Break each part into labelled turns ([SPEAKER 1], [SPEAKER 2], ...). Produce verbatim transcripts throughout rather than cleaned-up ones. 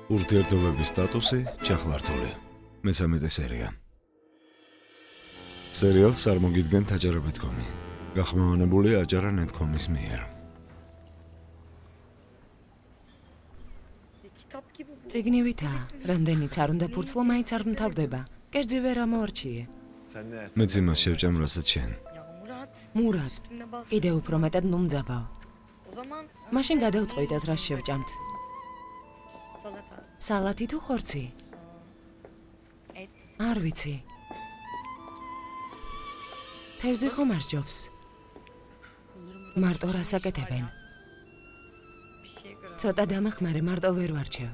[SPEAKER 1] ურთიერთობების სტატუსი ჩახლართული. მესამედე სერია. სერიალს წარმოგიდგენთ აჯარებეთკომი. გახმოვანებულია აჯარა ნეტ კომის მიერ.
[SPEAKER 2] წიგნივითაა, რამდენიც არ უნდა ფურცლო, მაინც არ მთავრდება. კერძი ვერ ამოარჩიე.
[SPEAKER 1] მეც იმას შევჭამ, რასაც შენ.
[SPEAKER 2] მურად, კიდევ უფრო მეტად ნუმძაბავ. მაშინ გადავწყვიტეთ, რას შევჭამთ. სალათი თუ ხორცი? არ ვიცი. თევზი ხომ არ ჯობს? მარტო რას აკეთებენ? ცოტა დამახმარე, მარტო ვერ ვარჩევ.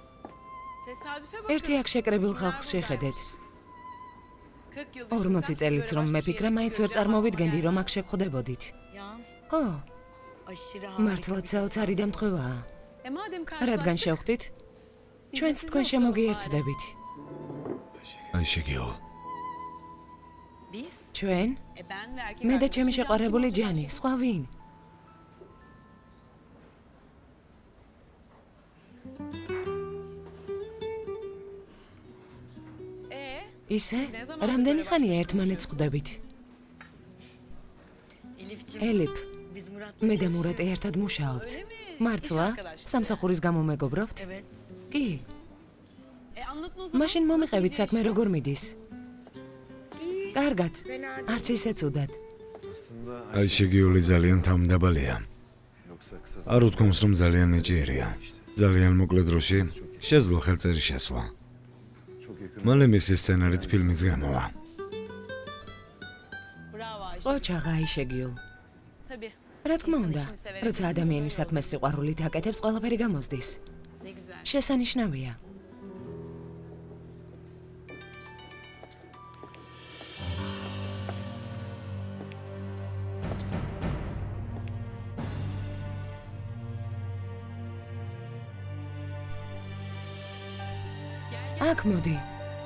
[SPEAKER 2] ერთი აქ შეკრებილ ხალხს შეხედეთ. ორმოცი წელიც რომ მეფიქრე, მაინც ვერ წარმოვიდგენდი, რომ აქ შეგხვდებოდით. ხო, მართლაც საოცარი დამთხვევაა. რადგან შევხვდით? ჩვენც თქვენ შემოგიერთდებით.
[SPEAKER 1] აი შეგიო.
[SPEAKER 2] ჩვენ? მე და ჩემი შეყვარებული ჯანი, სხვა ვინ? ისე? რამდენი ხანია ერთმანეთს ხვდებით? ელიფ, მე და მურატი ერთად მუშაობთ. მართლა? სამსახურის გამო მეგობრობთ? კი. მაშინ მომიყევით საქმე როგორ მიდის? კარგად, არც ისე ცუდად.
[SPEAKER 1] აი შეგიული ძალიან თავმდაბალია. არ უთქვამს, რომ ძალიან ნიჭიერია. ძალიან მოკლე დროში შეძლო ხელწერი შესვლა. მალე მისი სცენარით ფილმიც გამოვა.
[SPEAKER 2] ოჩაღა აიშეგიულ. რა თქმა უნდა, როცა ადამიანი საქმეს სიყვარულით აკეთებს, ყველაფერი გამოსდის. შესანიშნავია. აქ მოდი.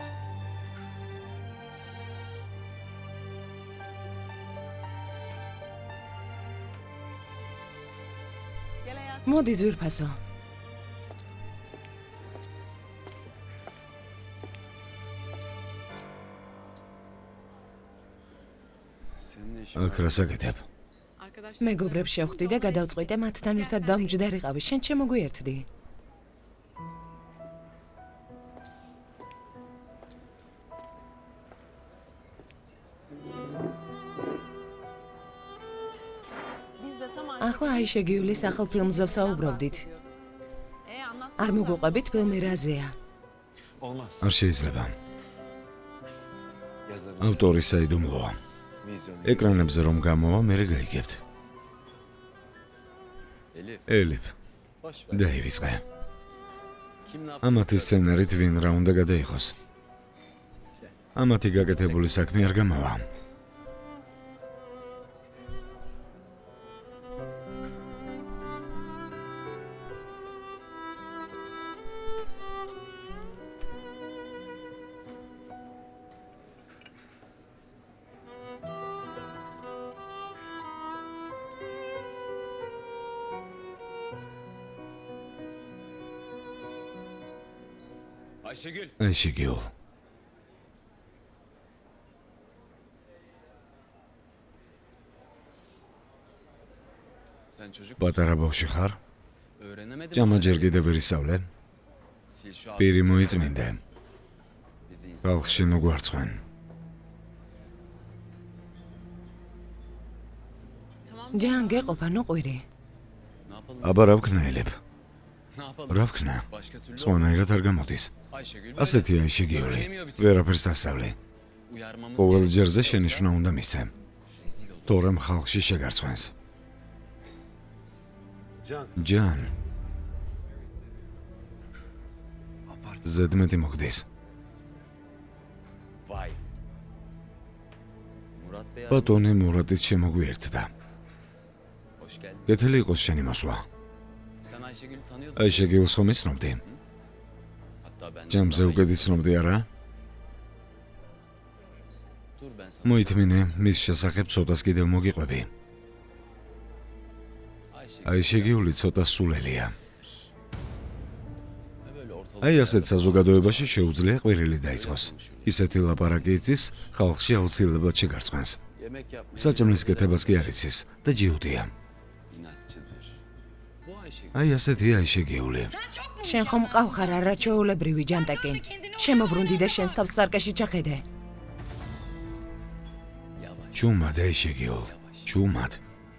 [SPEAKER 2] მოდი ძვირფასო.
[SPEAKER 1] აქ რას აკეთებ?
[SPEAKER 2] მეგობრებს შევხვდი და გადავწყვიტე მათთან ერთად დამჯდარიყავი, შენ შემოგვიერთდი. ახლა აიშეგიულის ახალ ფილმზე ვსაუბრობდით. არ მოგუყვებით ფილმი რაზეა?
[SPEAKER 1] არ შეიძლება. ავტორი საიდუმლოა. ეკრანებზე რომ გამოვა, მერე გაიგებთ. ელიფ, დაივიწყე. ამათი სცენარით ვინ რა უნდა გადაიღოს? ამათი გაკეთებული საქმე არ გამოვა. აიშეგიულ. პატარა ბავშვი ხარ? ჭამა ჯერ კიდევ ვერ ისავლე? პირი მოიწმინდე. ხალხში ნუ გვარცხვენ.
[SPEAKER 2] ჯან გეყოფა, ნუ ყვირი.
[SPEAKER 1] აბა რა ვქნა ელიფ? რა ვქნა? სხვანაირად არ გამოდის. ასეთი აიშეგიული, ვერაფერს ასავლე. ყოველ ჯერზე შენიშვნა უნდა მისცე. თორემ ხალხში შეგარცხვენს. ჯან. ზედმეტი მოგდის. ბატონი მურატიც შემოგვიერთდა. გეთილი იყოს შენი მოსვლა. აიშეგიულს ხომ იცნობდი? ჯამზე უკეთ იცნობდი არა? მოითმინე, მის შესახებ ცოტას კიდევ მოგიყვები. აიშეგიული ცოტა სულელია. აი ასეთ საზოგადოებაში შეუძლია ყვირილი დაიწყოს. ისეთი ლაპარაკი იცის, ხალხში აუცილებლად შეგარწყენს. საჭმლის კეთებას კი არ იცის და ჯიუტია. აი ასეთი აიშეგიული.
[SPEAKER 2] შენ ხომ მყავხარ არაჩვეულებრივი ჯანტაკი. შემოbrunდი და შენს თავს სარკეში ჩახედე.
[SPEAKER 1] ჩუმად აიშეგიულ. ჩუმად.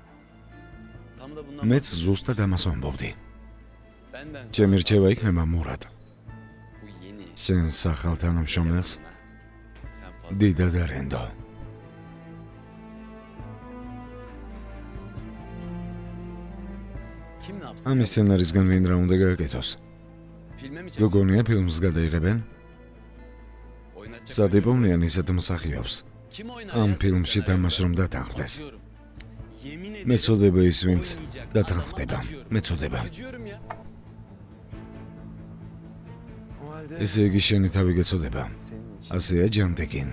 [SPEAKER 1] მეც ზუსტად ამას ვამბობდი. ჩემი რჩევა იქნება მურატ. შენ სახელთანამშრომელს დიდად არენდო. ამის სცენარისგან ვინ რა უნდა გააკეთოს? გოგონია ფილმს გადაიღებენ? სადიპოვნიან ისეთ მსახიობს. ამ ფილმში თამაშრომ დათანხმდეს. მეწოდება ის, ვინც დათანხმდება. მეწოდება. ესე იგი შენი თავი გეწოდება. ასეა ჯანტეკინ.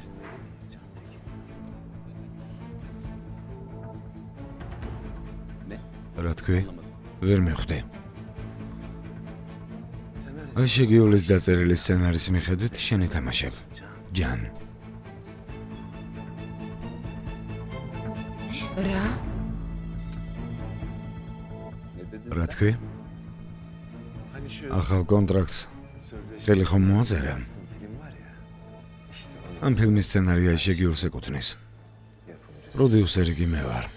[SPEAKER 1] რა თქვი? ვერ მეხვდი. აიშეგიულის დაწერილი სცენარის მიხედვით შენი თამაშებ. ჯან.
[SPEAKER 2] რა?
[SPEAKER 1] რა თქვი? ახალ კონტრაქტს ხელი ხომ მოაწერა? ამ ფილმის სცენარი აიშეგიულს ეკუთვნის. პროდიუსერი კი მე ვარ.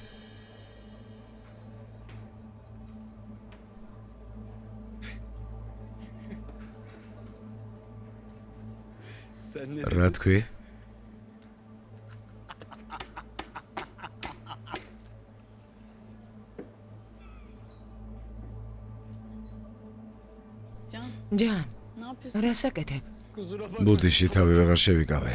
[SPEAKER 1] რა თქვი?
[SPEAKER 2] ჯან, რა საკეთებ?
[SPEAKER 1] ბუდიში თავი ვეღარ შევიკავე.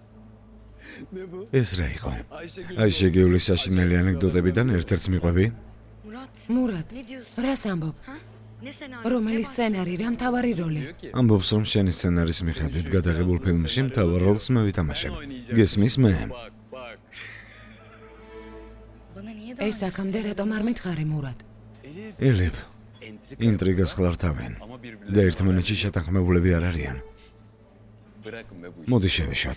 [SPEAKER 1] ეს რა იყო? აიშეგიულის საშინელი ანეკდოტებიდან ერთ-ერთს მიყვები?
[SPEAKER 2] მურატ, რას ამბობ? რომელი სცენარი, რა მთავარი როლი?
[SPEAKER 1] ამბობს, რომ შენი სცენარის მიხედვით გადაღებულ ფილმში მთავარ როლს მე ვითამაშებ. გესმის მე?
[SPEAKER 2] ეს აქამდე რატომ არ მითხარი, მურატ?
[SPEAKER 1] ელიფ, ინტრიგას ხლართავენ და ერთმანეთში შეთანხმებულები არ არიან. მოდი შევეშოთ.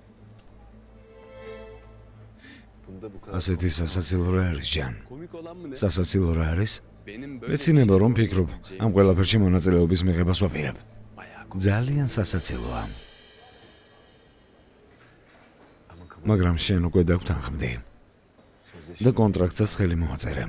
[SPEAKER 1] ასეთი სასაცილო რა არის, ჯან? სასაცილო რა არის? მეცინება რომ ფიქრობ, ამ ყველაფერში მონაწილეობის მიღებას ვაპირებ. ძალიან სასაცილოა. მაგრამ შენ უკვე დაგვთანხმდი და კონტრაქტსაც ხელი მოაწერე.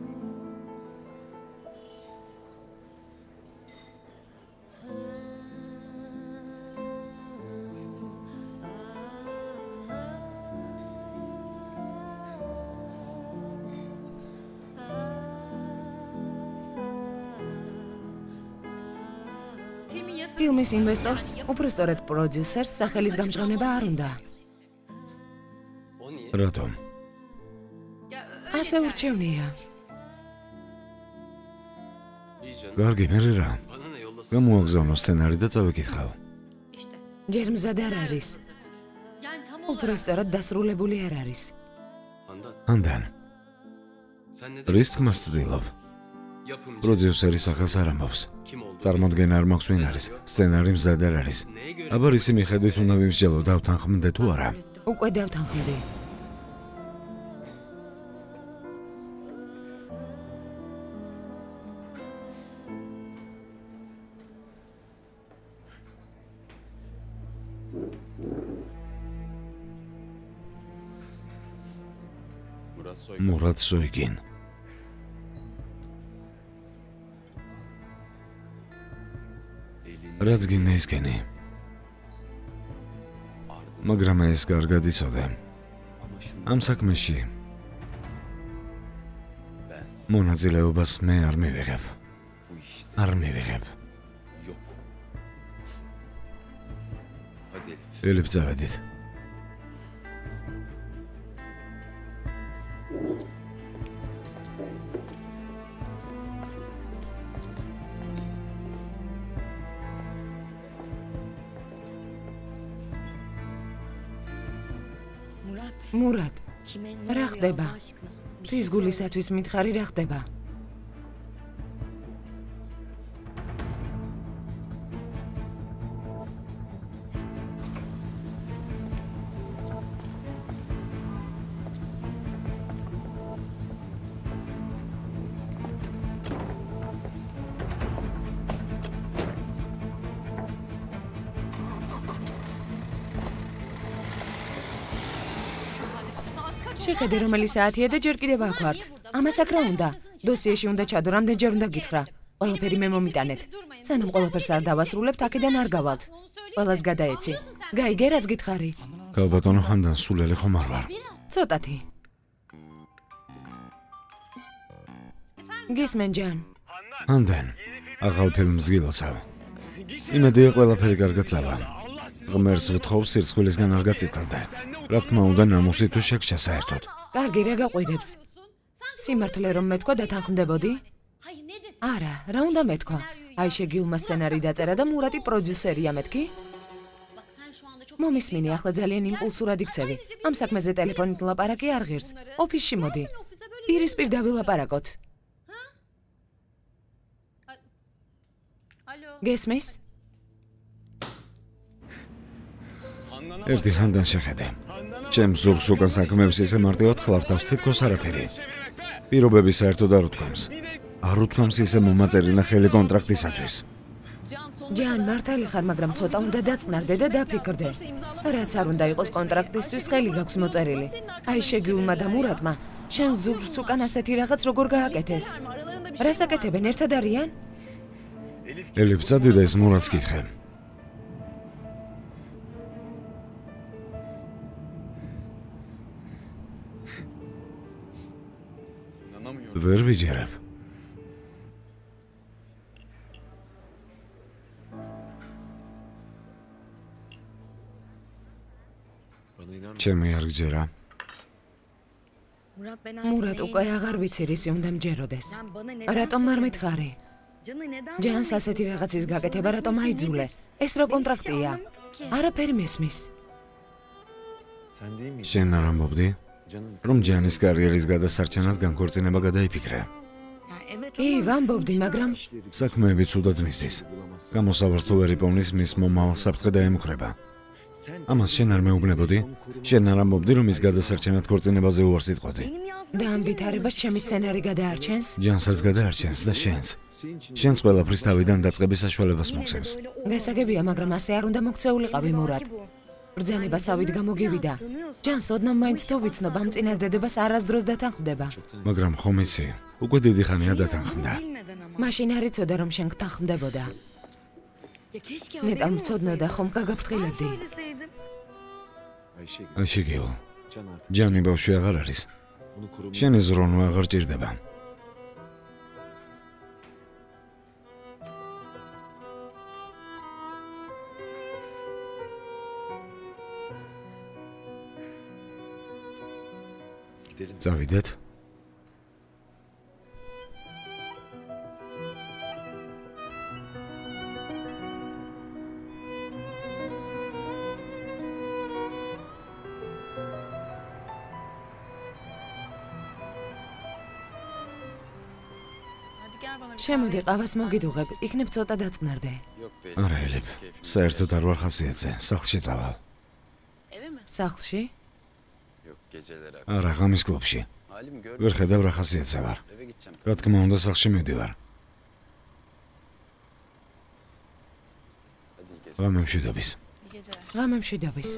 [SPEAKER 2] ფილმის ინვესტორს, უბრალოდ პროდიუსერს სახელის გამჟღავნება არ უნდა.
[SPEAKER 1] რატომ?
[SPEAKER 2] ასე ურჩევნია.
[SPEAKER 1] გარგი, მერე რა? გამოაგზავნო სცენარი და წავიკითხავ.
[SPEAKER 2] ჯერ მზად არ არის. უბრალოდ დასრულებული არ არის.
[SPEAKER 1] ანდან. რის თქმას ცდილობ? პროდიუსერის სახელს არ ამბობს. წარმოდგენა არ მაქვს ვინ არის, სცენარი მზად არ არის. აბა რისი მიხედვით უნდა ვიმსჯელო, დავთანხმდე თუ არა?
[SPEAKER 2] უკვე დავთანხმდი.
[SPEAKER 1] მურატ სოიგინ. რაც გინდა ისკენი. მაგრამ ეს კარგად იცოდე. ამ საქმეში მონაწილეობას მე არ მივიღებ. არ მივიღებ. ელიფ, წავედით.
[SPEAKER 2] მურატ, რა ხდება? თვის გულისათვის მითხარი, რა ხდება? შეხედე რომელი საათია და ჯერ კიდევ აქ ვართ. ამას აქ რა უნდა? დოსიეში უნდა ჩადო, რამდენჯერ უნდა გითხრა. ყველაფერი მე მომიტანეთ. სანამ ყველაფერს არ დავასრულებთ, აქედან არ გავალთ. ყველას გადაეცი. გაიგე რაც გითხარი?
[SPEAKER 1] ქალბატონო ჰანდან სულელი ხომ არ ვარ.
[SPEAKER 2] ცოტათი. გისმენ ჯან.
[SPEAKER 1] ჰანდან, აღარ ფილმს გილოცავ. იმედია ყველაფერი კარგად წავა. ღმერთს ვთხოვ სირცხვილისგან არ გაწიტალდე. რა თქმა უნდა ნამუსი თუ შეგჭა საერთოდ.
[SPEAKER 2] კარგი რა გაყვირებს? სიმართლე რომ მეთქვა დათანხმდებოდი? არა, რა უნდა მეთქვა? აიშე გილმა სცენარი დაწერა და მურატი პროდიუსერია მეთქი? მომისმინე, ახლა ძალიან იმპულსურად იქცევი. ამ საქმეზე ტელეფონით ლაპარაკი არ ღირს. ოფისში მოდი. პირისპირ დავილაპარაკოთ. გესმის?
[SPEAKER 1] ერთი ხანდან შეხედე. ჩემს ზურგს უკან საქმეებს ისე მარტივად ხლართავს თითქოს არაფერი. პირობები საერთოდ არ უთქვამს. არ უთქვამს ისე მომაწერინა ხელი კონტრაქტისათვის.
[SPEAKER 2] ჯან, მართალი ხარ, მაგრამ ცოტა უნდა დაწყნარდე და დაფიქრდე. რაც არ უნდა იყოს კონტრაქტისთვის ხელი გაქვს მოწერილი. აი შეგიულმა და მურატმა შენ ზურგს უკან ასეთი რაღაც როგორ გააკეთეს? რას აკეთებენ, ერთად არიან?
[SPEAKER 1] ელიფ წადი და ეს მურატს კითხე. ვერ ვიჯერებ. ჩემი არ გჯერა.
[SPEAKER 2] მურატ უკვე აღარ ვიცი რისი უნდა მჯეროდეს. რატომ არ მითხარი? ჯანს ასეთი რაღაცის გაკეთება რატომ აიძულე? ეს რა კონტრაქტია? არაფერი მესმის.
[SPEAKER 1] შენ არ ამბობდი? რომ ჯანის კარიერის გადასარჩენად განქორწინება გადაიფიქრე.
[SPEAKER 2] კი, ვამბობდი, მაგრამ
[SPEAKER 1] საქმეები ცუდად მისდის. გამოსავალს თუ ვერ იპოვნის, მის მომავალ საფრთხე დაემუქრება. ამას შენ არ მეუბნებოდი? შენ არ ამბობდი, რომ ის გადასარჩენად ქორწინებაზე უარს იტყოდი?
[SPEAKER 2] და ამ ვითარებას ჩემი სცენარი გადაარჩენს?
[SPEAKER 1] ჯანსაც გადაარჩენს და შენს. შენს ყველაფრის თავიდან დაწყების საშუალებას მოგცემს.
[SPEAKER 2] გასაგებია, მაგრამ ასე არ უნდა მოქცეულიყავი მურატ. ბრძანება სავით გამოგივიდა. ჯანს ოდნავ მაინც თუ ვიცნობ, ამ წინადადებას არასდროს დათანხმდება.
[SPEAKER 1] მაგრამ ხომ იცი, უკვე დიდი ხანია დათანხმდა.
[SPEAKER 2] მაშინ არ იცოდა რომ შენ გთანხმდებოდა. ნეტამ მცოდნოდა ხომ გაგაფრთხილებდი.
[SPEAKER 1] აიშეგეო, ჯანი ბავშვი აღარ არის. შენი ზრუნვა აღარ ჭირდება. წავიდეთ.
[SPEAKER 2] შემოდი, ყავას მოგიდუღებ, იქნებ ცოტა დაწყნარდე.
[SPEAKER 1] არა, ელიფ, საერთოდ არ ვარ ხასიათზე, სახლში წავალ.
[SPEAKER 2] სახლში?
[SPEAKER 1] არა, ღამის კლუბში. ვერ ხედავ რა ხასიათზე ვარ. რა თქმა უნდა, სახლში მივდივარ. ღამე მშვიდობის.
[SPEAKER 2] ღამე მშვიდობის.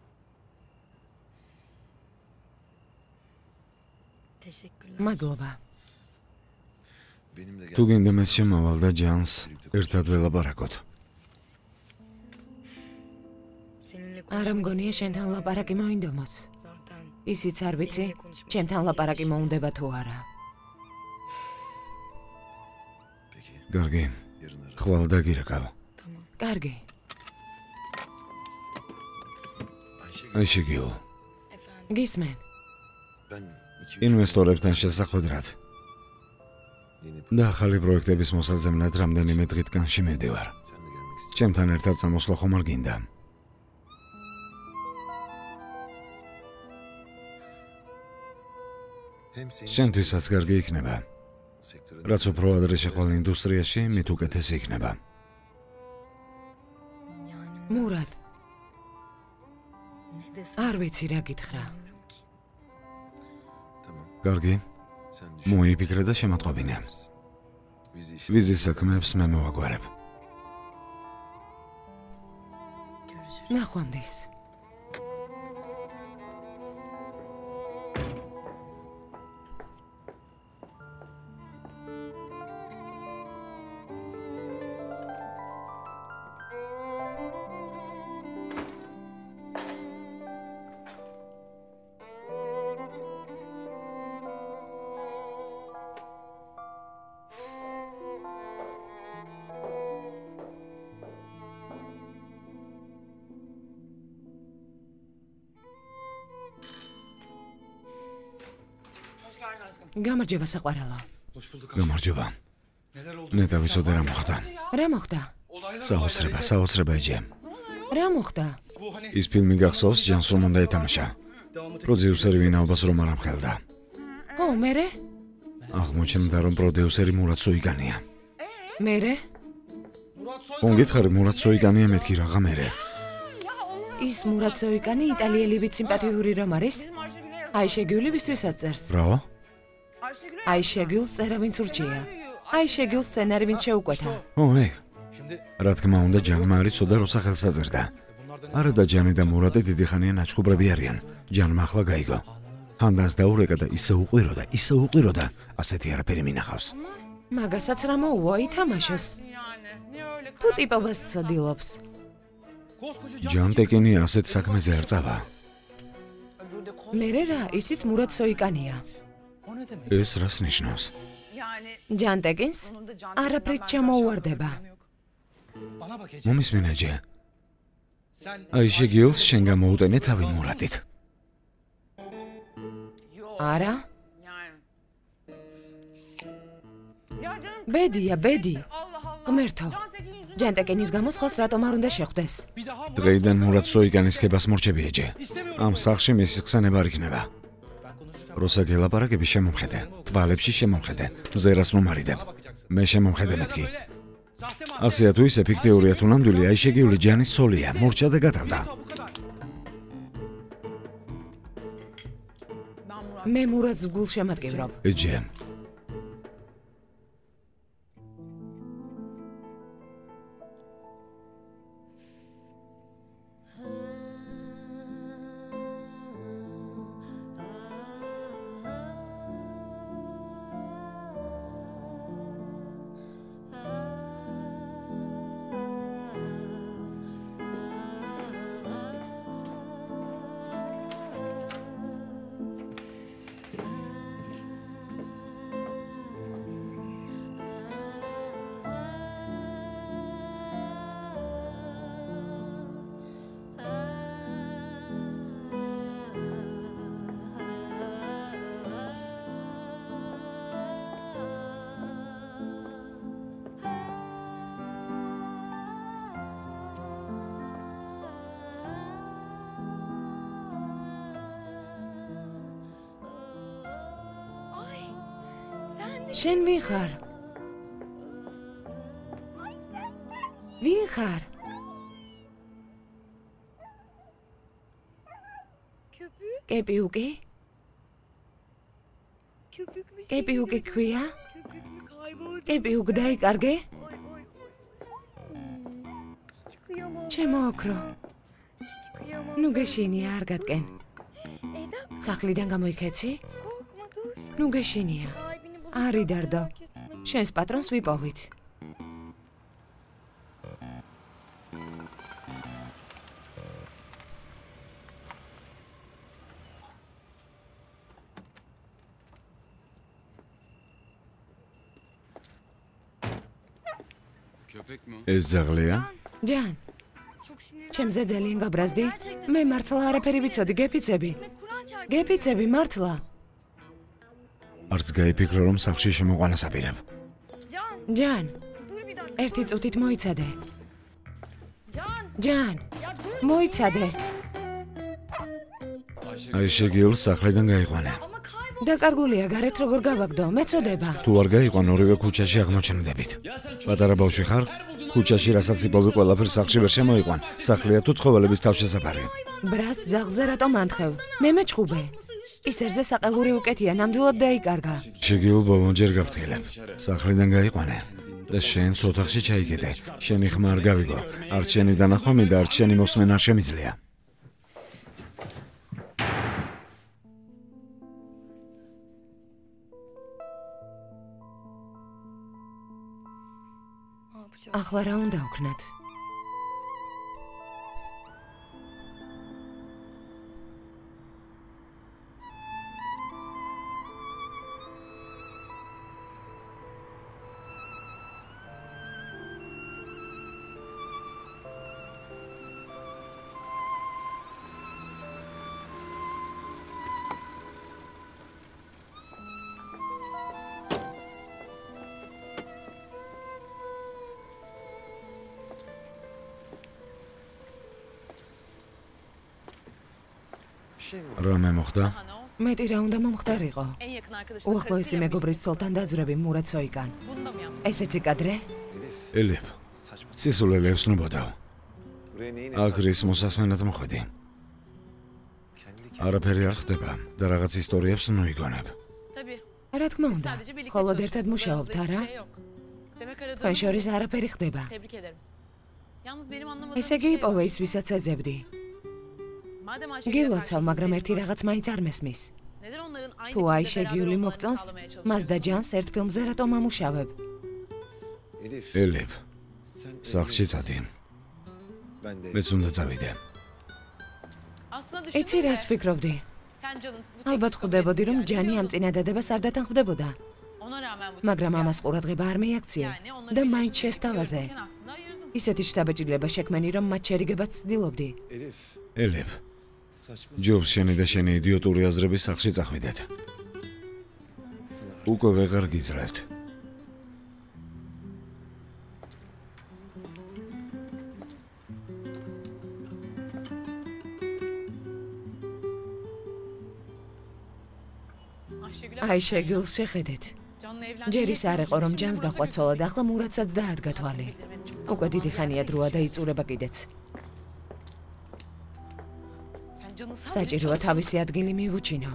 [SPEAKER 2] მადლობა.
[SPEAKER 1] თუ გინდა მეც შემავალ და ჯანს ერთად ველაპარაკოთ.
[SPEAKER 2] არა მგონია შენთან ლაპარაკი მოინდომოს. ისიც არ ვიცი, ჩემთან ლაპარაკი მოუნდება თუ არა.
[SPEAKER 1] კარგი, ხვალ დაგირეკავ.
[SPEAKER 2] კარგი.
[SPEAKER 1] აიშეგიო.
[SPEAKER 2] გისმენ.
[SPEAKER 1] ინვესტორებთან შესახვედრად და ახალი პროექტების მოსაძებნად რამდენიმე დღით განში მივდივარ. ჩემთან ერთად სამოსლო ხომ არ გინდა? შენთვისაც კარგი იქნება. რაც უფრო ადრე შეყვალ ინდუსტრიაში, მით უკეთესი იქნება.
[SPEAKER 2] მურატ. არ ვიცი რა გითხრა.
[SPEAKER 1] კარგი. მოიფიქრე და შემატყობინე. ვიზის საქმეებს მე მოვაგვარებ.
[SPEAKER 2] ნახვამდის. გამარჯობა საყვარელო.
[SPEAKER 1] გამარჯობა. ნეტა ვიცოდე რა მოხდა.
[SPEAKER 2] რა მოხდა?
[SPEAKER 1] საოცრება, საოცრება ეჯე.
[SPEAKER 2] რა მოხდა?
[SPEAKER 1] ის ფილმი გახსოვს, ჯანს რომ უნდა ეთამაშა. პროდიუსერი ვინაობას რომ არ ამხელდა.
[SPEAKER 2] ო, მერე?
[SPEAKER 1] აღმოჩნდა რომ პროდიუსერი მურატ სოიგანია.
[SPEAKER 2] მერე?
[SPEAKER 1] მოგითხარი მურატ სოიგანია მეთქი რაღა მერე.
[SPEAKER 2] ის მურატ სოიგანი იტალიელივით სიმპათიური რომ არის? აიშეგიული ვისთვისაც წერს.
[SPEAKER 1] რა?
[SPEAKER 2] აიშეგულს წერა ვინც ურჩია. აიშეგულს სცენარი ვინც შეუკვეთა.
[SPEAKER 1] ო, ეგ. რა თქმა უნდა ჯანმა არ იცოდა როცა ხელს აწერდა. არა და ჯანი და მურატი დიდი ხანია ნაჩხუბრები არიან. ჯანმა ახლა გაიგო. ჰანდას დაურეკა და ისე უყვირო და ისე უყვირო და ასეთი არაფერი მინახავს.
[SPEAKER 2] მაგასაც რა მოუვა ითამაშოს. თუ ტიპობას ცდილობს.
[SPEAKER 1] ჯანტეკინი ასეთ საქმეზე არ წავა.
[SPEAKER 2] მერე რა, ისიც მურატ სოიგანია.
[SPEAKER 1] ეს რას ნიშნავს?
[SPEAKER 2] ჯანტეკინს არაფრით ჩამოუვარდება.
[SPEAKER 1] მომისმენ ეჯე. აიშეგიულს შენ გამოუტენე თავი მურატით.
[SPEAKER 2] არა? ბედია, ბედი. ღმერთო. ჯანტეკინის გამო სხვას რატომ არ უნდა შეხვდეს?
[SPEAKER 1] დღეიდან მურატ სოიგანის ქებას მორჩები ეჯე. ამ სახლში მისი ხსენება არ იქნება. როცა გელაპარაკები შემომხედე, თვალებში შემომხედე, მზერას რომ არიდებ. მე შემომხედე მეთქი. ასეა თუ ისე ფიქტიურია თუ ნამდვილი, აიშეგიული ჯანის ცოლია, მორჩა და გათავდა.
[SPEAKER 2] მე მურატს გულ შემატკივრობ.
[SPEAKER 1] ეჯე.
[SPEAKER 2] შენ ვინ ხარ? ვინ ხარ? კეპიუკი? კეპიუკი ქვია? კეპიუკ დაიკარგე? ჩემო ოქრო. ნუ გეშინია არ გატკენ. სახლიდან გამოიქეცი? ნუ გეშინია. არ იდარდო. შენს პატრონს ვიპოვით.
[SPEAKER 1] ეს ძაღლია?
[SPEAKER 2] ჯან. ჩემზე ძალიან გაბრაზდი? მე მართლა არაფერი ვიცოდი, გეფიცები. გეფიცები მართლა.
[SPEAKER 1] არც გაიფიქრო რომ სახლში შემოყვანას აპირებ.
[SPEAKER 2] ჯან. ერთი წუთით მოიცადე. ჯან. მოიცადე.
[SPEAKER 1] აი შეგიულს სახლიდან გაიყვანე.
[SPEAKER 2] დაკარგულია, გარეთ როგორ გავაგდო, მეწოდება.
[SPEAKER 1] თუ არ გაიყვან ორივე ქუჩაში აღმოჩნდებით. პატარა ბავშვი ხარ? ქუჩაში რასაც იპოვე ყველაფერს სახლში ვერ შემოიყვან. სახლია თუ ცხოველების თავშესაფარი.
[SPEAKER 2] ბრას ძაღლზე რატომ ანთხევ? მე მეჩხუბე. ისერზე საყელური უკეთია, ნამდვილად დაიკარგა.
[SPEAKER 1] შეგიულ ბოლონჯერ გავთხილებ. სახლიდან გაიყვანე და შენს ოთახში ჩაიგდე. შენი ხმა არ გავიგო. არც შენი დანახვა მინდა, არც შენი მოსმენა არ შემიძლია.
[SPEAKER 2] ახლა რა უნდა ვქნათ?
[SPEAKER 1] რამე მოხდა?
[SPEAKER 2] მეტი რა უნდა მომხდარიყო? უახლოესი მეგობრის ცოლთან დაძვრები მურატ სოიკან. ესეც იკადრე?
[SPEAKER 1] ელიფ, სისულელეებს ნობოდავ. აგრის მოსასმენად მოხვედი. არაფერი არ ხდება და რაღაც ისტორიებს ნუიგონებ.
[SPEAKER 2] რა თქმა უნდა, ხოლოდ ერთად მუშაობთ, არა? თქვენ შორის არაფერი ხდება. ესე იგი იპოვე ის, ვისაც ეძებდი. გილოცავ, მაგრამ ერთი რაღაც მაინც არ მესმის. თუ აიშე გიული მოგწონს, მას და ჯანს ერთ ფილმზე რატომ ამუშავებ?
[SPEAKER 1] ელიფ, სახლში წადი. მეც უნდა წავიდე.
[SPEAKER 2] იცი რას ვფიქრობდი? ალბათ ხვდებოდი, რომ ჯანი ამ წინადადებას არ დათანხმდებოდა. მაგრამ ამას ყურადღება არ მიაქცია და მაინც შესთავაზე. ისეთი შთაბეჭდილება შექმენი, რომ მათ შერიგებაც ცდილობდი.
[SPEAKER 1] ელიფ, ჯობს შენი და შენი იდიოტური აზრები სახლში წახვიდეთ. უკვე ვეღარ გიძლებთ.
[SPEAKER 2] აი შეგილს შეხედეთ. ჯერ ის არ ეყო, რომ ჯანს გახვაცოლა და ახლა მურატსაც დაადგა თვალი. უკვე დიდი ხანია დროა და იწურება კიდეც. საჭიროა თავისი ადგილი მივუჩინო.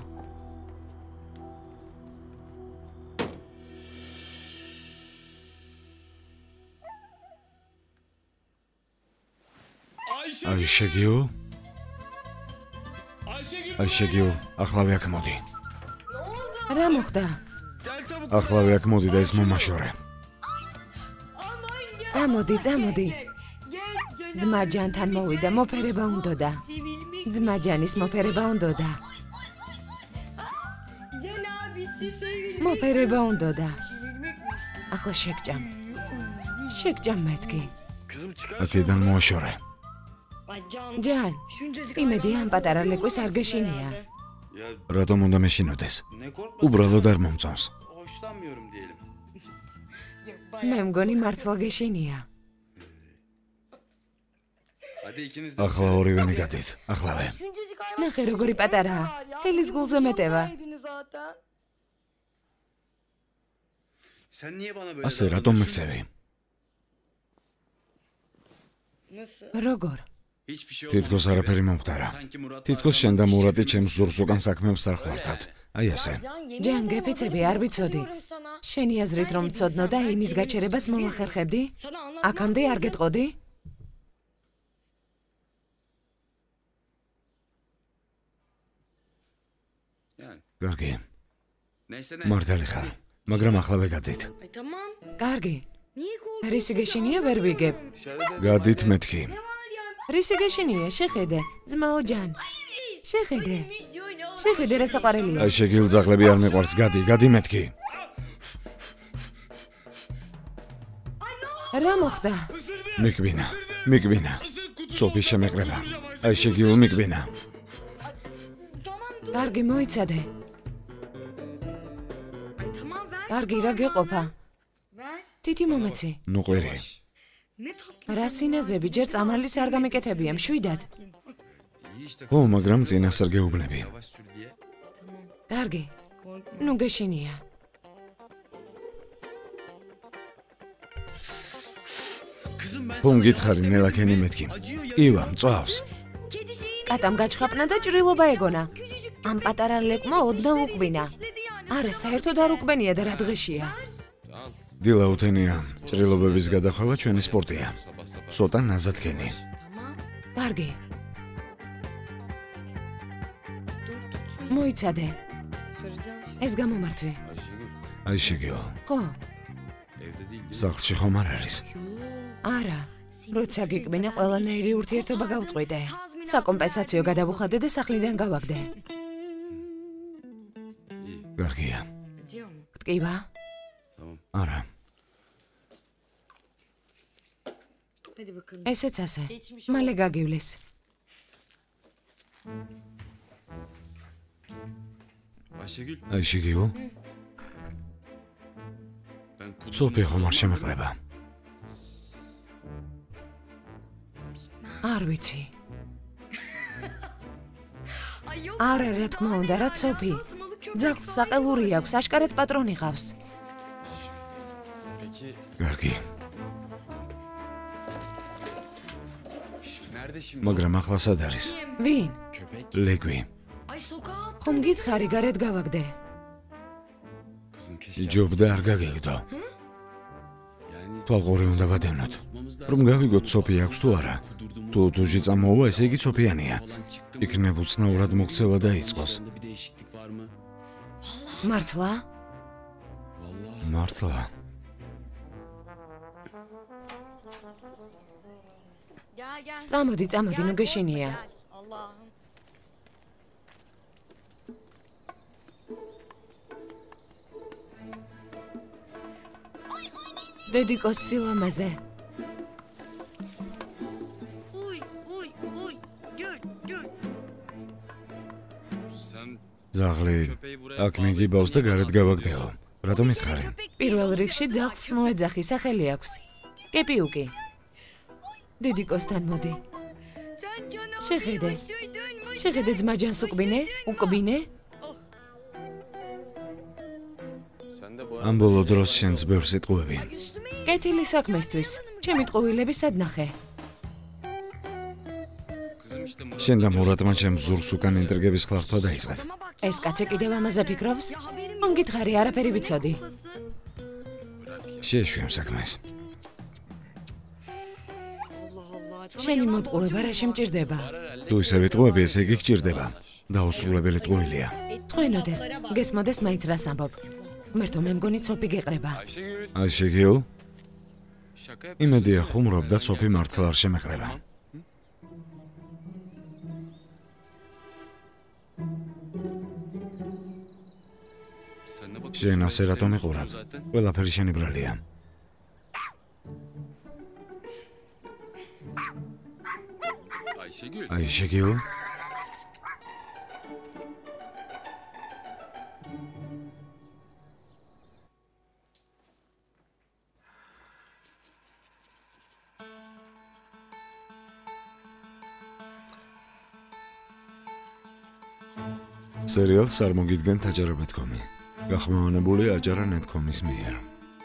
[SPEAKER 1] აი შეგიულ? აი შეგიულ, ახლავე აქ მოდი.
[SPEAKER 2] რა მოხდა?
[SPEAKER 1] ახლავე აქ მოდი და ეს მომაშორე.
[SPEAKER 2] წამოდი, წამოდი. ძმა ჯანთან მოვიდა, მოფერება უნდოდა. ძმა ჯანის მოფერება უნდოდა. მოფერება უნდოდა. ახლა შეგჭამ. შეგჭამ მეთქი.
[SPEAKER 1] აქედან მოაშორე.
[SPEAKER 2] ჯან, იმედი ამ პატარა ლეკვის არ გეშინია.
[SPEAKER 1] რატომ უნდა მეშინოდეს? უბრალოდ არ მომწონს.
[SPEAKER 2] მე მგონი მართლა გეშინია.
[SPEAKER 1] ახლა ორივენი გადით, ახლავე.
[SPEAKER 2] ნახე როგორი პატარაა, ხელის გულზე მეტევა.
[SPEAKER 1] ასე რატომ მიქცევი?
[SPEAKER 2] როგორ?
[SPEAKER 1] თითქოს არაფერი მომხდარა. თითქოს შენ და მურატი ჩემს ზურგს უკან საქმეებს არ ხმართავთ. აი ასე.
[SPEAKER 2] ჯან, გეფიცები, არ ვიცოდი. შენი აზრით რომ მცოდნო და იმის გაჩერებას მოახერხებდი? აქამდე არ გეტყოდი?
[SPEAKER 1] გარგი. მართალი ხარ. მაგრამ ახლა ვეგადით.
[SPEAKER 2] კარგი. რისი გეშინია ვერ ვიგებ.
[SPEAKER 1] გადით მეთქი.
[SPEAKER 2] რისი გეშინია შეხედე, ძმაო ჯან. შეხედე. შეხედე რა საყარელია.
[SPEAKER 1] აი შეგილ ძაღლები არ მეყვარს, გადი, გადი მეთქი.
[SPEAKER 2] რა მოხდა?
[SPEAKER 1] მიკვინა, მიკვინა. სოფი შემეყრება. აი შეგილ მიკვინა.
[SPEAKER 2] კარგი მოიცადე. კარგი რა გეყოფა? თითი მომეცი.
[SPEAKER 1] ნუ ყვირი.
[SPEAKER 2] რა სინაზები ჯერ წამალიც არ გამეკეთებია მშვიდად.
[SPEAKER 1] ო, მაგრამ წინასწარ გეუბნები.
[SPEAKER 2] კარგი. ნუ გეშინია.
[SPEAKER 1] ბუნ გითხარი ნელაქენი მეთქი. ივა, მწვავს.
[SPEAKER 2] კატამ გაჩხაპნა და ჭრილობა ეგონა. ამ პატარა ლეკმა ოდნავ უკბინა. არა, საერთოდ არ უკბენია და რა დღეშია.
[SPEAKER 1] დილა უთენია, ჭრილობების გადახვევა ჩვენი სპორტია. ცოტა ნაზად ქენი.
[SPEAKER 2] კარგი. მოიცადე. ეს გამომართვი.
[SPEAKER 1] აი შეგეო.
[SPEAKER 2] ხო.
[SPEAKER 1] სახლში ხომ არ არის?
[SPEAKER 2] არა. როცა გიკბინა ყველანაირი ურთიერთობა გავწყვიტე. საკომპენსაციო გადავუხადე და სახლიდან გავაგდე.
[SPEAKER 1] კარგია.
[SPEAKER 2] გტკივა?
[SPEAKER 1] არა.
[SPEAKER 2] ესეც ასე. მალე გაგივლის.
[SPEAKER 1] აი შეგეო. სოფი ხომ არ შემეყრება?
[SPEAKER 2] არ ვიცი. არა, რა თქმა უნდა, რა სოფი. ძაღლს საყელური აქვს, აშკარად პატრონი ყავს.
[SPEAKER 1] კარგი. მაგრამ ახლა სად არის?
[SPEAKER 2] ვინ?
[SPEAKER 1] ლეგვი.
[SPEAKER 2] ხომ გითხარი გარეთ გავაგდე?
[SPEAKER 1] იჯობდა არ გაგეგდო. თვალყური უნდა ვადევნოთ. რომ გავიგოთ სოფი აქვს თუ არა. თუ თუჟი წამოვა, ესე იგი სოფიანია. იქნებ უცნაურად მოქცევა დაიწყოს.
[SPEAKER 2] მართლა?
[SPEAKER 1] მართლა.
[SPEAKER 2] წამოდი, წამოდი, ნუ გეშინია. დედიკოს სილამაზე.
[SPEAKER 1] ძაღლი, აქ მიგიბავს და გარეთ გავაგდეო. რატომ ითხარი?
[SPEAKER 2] პირველ რიგში ძაღლს მოეძახი, სახელი აქვს. კეპიუკი. დედიკოსთან მოდი. შეხედე. შეხედე ძმაჯანს უკბინე, უკბინე.
[SPEAKER 1] ამ ბოლო დროს შენს ბევრს იტყუები.
[SPEAKER 2] კეთილი საქმესთვის. ჩემი ტყუილები სად ნახე?
[SPEAKER 1] შენ და მურატმა ჩემს ზურგს უკან ინტრიგების ხლახტვა დაიწყეთ.
[SPEAKER 2] ეს კაცი კიდევ ამაზე ფიქრობს? ხომ გითხარი, არაფერი ვიცოდი.
[SPEAKER 1] შეეშვი ამ საქმეს.
[SPEAKER 2] შენი მოტყუება რაში მჭირდება?
[SPEAKER 1] თუ ისე ვიტყუები, ესე იგი გჭირდება. დაუსრულებელი ტყუილია.
[SPEAKER 2] წვენოდეს, გესმოდეს მაინც რას ამბობ. მერტო მე მგონი ცოფი გეყრება.
[SPEAKER 1] აი შეგეო? იმედია ხუმრობ და ცოფი მართლა არ შემეყრება. შენ ასე რატომ იყურებ? ყველაფერი შენი ბრალია. აი შეგეო? სერიალს არ მოგიდგენ აჯარებეთქომი. გახმოვანებული აჯარა ნეტკომის მიერ.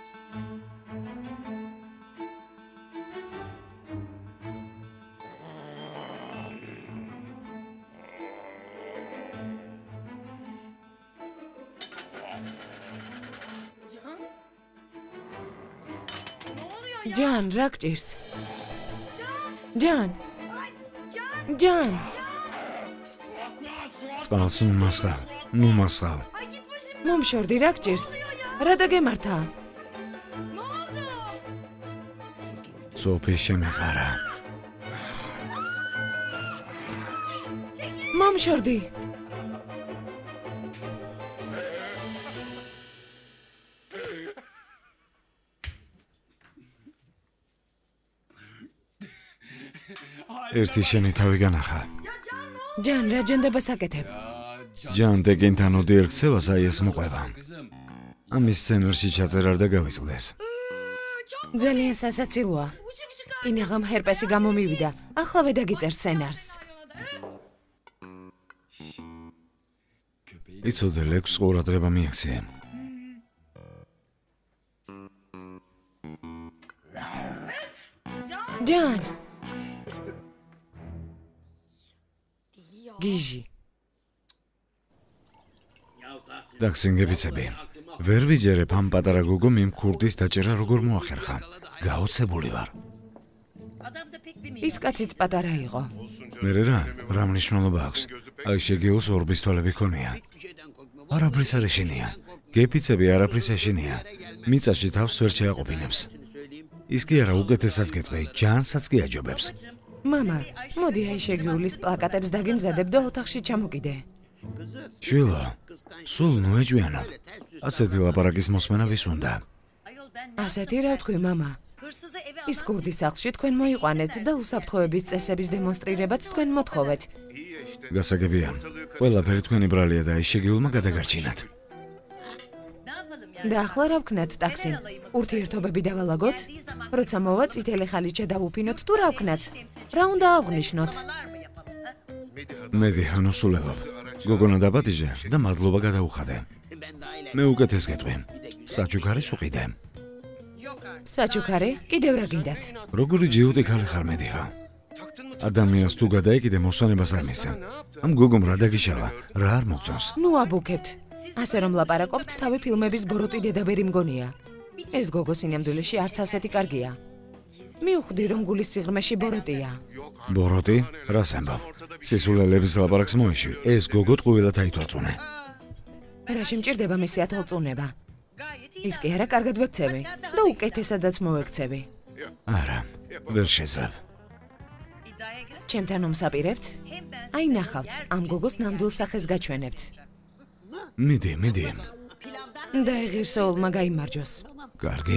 [SPEAKER 2] ჯან, რა გჭირს? ჯან. ჯან.
[SPEAKER 1] წყალს ნუ მასხავ, ნუ მასხავ.
[SPEAKER 2] მომშორდი, რა გჭირს? რა დაგემართა?
[SPEAKER 1] სოფი შემეყარა.
[SPEAKER 2] მომშორდი.
[SPEAKER 1] ერთი შენი თავი განახა.
[SPEAKER 2] ჯან, რა ჯანდებას აკეთებ?
[SPEAKER 1] ჯან დეგენთან ოდიერ ქცევას აი ეს მოყვება. ამის სცენარში ჩაწერარ და გავიწყდეს.
[SPEAKER 2] ძალიან სასაცილოა. ინაღამ ჰერპესი გამომივიდა. ახლავე დაგიწერ სცენარს.
[SPEAKER 1] იცოდე ლექს ყურადღება მიაქცია.
[SPEAKER 2] ჯან. გიჟი.
[SPEAKER 1] დაგსინგებიცები. ვერ ვიჯერებ ამ პატარა გოგო მიმ ქურდის დაჭერა როგორ მოახერხა. გაოცებული ვარ.
[SPEAKER 2] ის კაციც პატარა იყო.
[SPEAKER 1] მერე რა, რა მნიშვნელობა აქვს? აი შეგეოს ორბის თვალები ქონია. არაფრის არ ეშინია. გეფიცები არაფრის ეშინია. მიწაში თავს ვერ შეაყოფინებს. ის კი არა უკეთესაც გეტყვი, ჯანსაც კი აჯობებს.
[SPEAKER 2] მამა, მოდი აი შეგიulis პლაკატებს დაგიმზადებ და ოთახში ჩამოკიდე.
[SPEAKER 1] შვილო, სულ ნუეჯვიანო. ასეთი ლაპარაკის მოსმენა ვის უნდა?
[SPEAKER 2] ასეთი რა თქვი, მამა? ის ქურდის სახლში თქვენ მოიყვანეთ და უსაფრთხოების წესების დემონსტრირებაც თქვენ მოთხოვეთ.
[SPEAKER 1] გასაგებია. ყველაფერი თქვენი ბრალია და აი შეგიულმა გადაგარჩინათ.
[SPEAKER 2] და ახლა რა ვქნათ ტაქსი? ურთიერთობები დავალაგოთ? როცა მოვა წითელი ხალიჩა დავუფინოთ თუ რა ვქნათ? რა უნდა აღვნიშნოთ?
[SPEAKER 1] მედი ჰანოსულელო. გოგონა დაბადიჟე და მადლობა გადაუხადე. მე უკეთეს გეტყვი. საჩუქარი სუყიდე.
[SPEAKER 2] საჩუქარი? კიდევ რა გინდათ?
[SPEAKER 1] როგორი ჯიუტი ქალი ხარ მედიხა? ადამიანს თუ გადაეკიდე მოსვენებას არ მისცემ. ამ გოგომ რა დაგიშალა? რა არ მოგწონს?
[SPEAKER 2] ნუ აბუქებთ. ასე რომ ლაპარაკობთ, თავი ფილმების ბოროტი დედაბერი მგონია. ეს გოგო სინამდვილეში არც ასეთი კარგია. მიუხვდი რომ გულის სიღრმეში ბოროტია.
[SPEAKER 1] ბოროტი? რას ამბავ? სისულელების ლაპარაკს მოეში. ეს გოგო ტყუილად აითვალწუნე.
[SPEAKER 2] რაში მჭირდება მისი ათვალწუნება? ის კი არა კარგად ვექცევი და უკეთესადაც მოვექცევი.
[SPEAKER 1] არა, ვერ შეძლებ.
[SPEAKER 2] ჩემთან ომსაპირებთ? აი ნახავთ, ამ გოგოს ნამდვილ სახეს გაჩვენებთ.
[SPEAKER 1] მიდი, მიდი.
[SPEAKER 2] და ღირსეულმა გაიმარჯოს.
[SPEAKER 1] კარგი.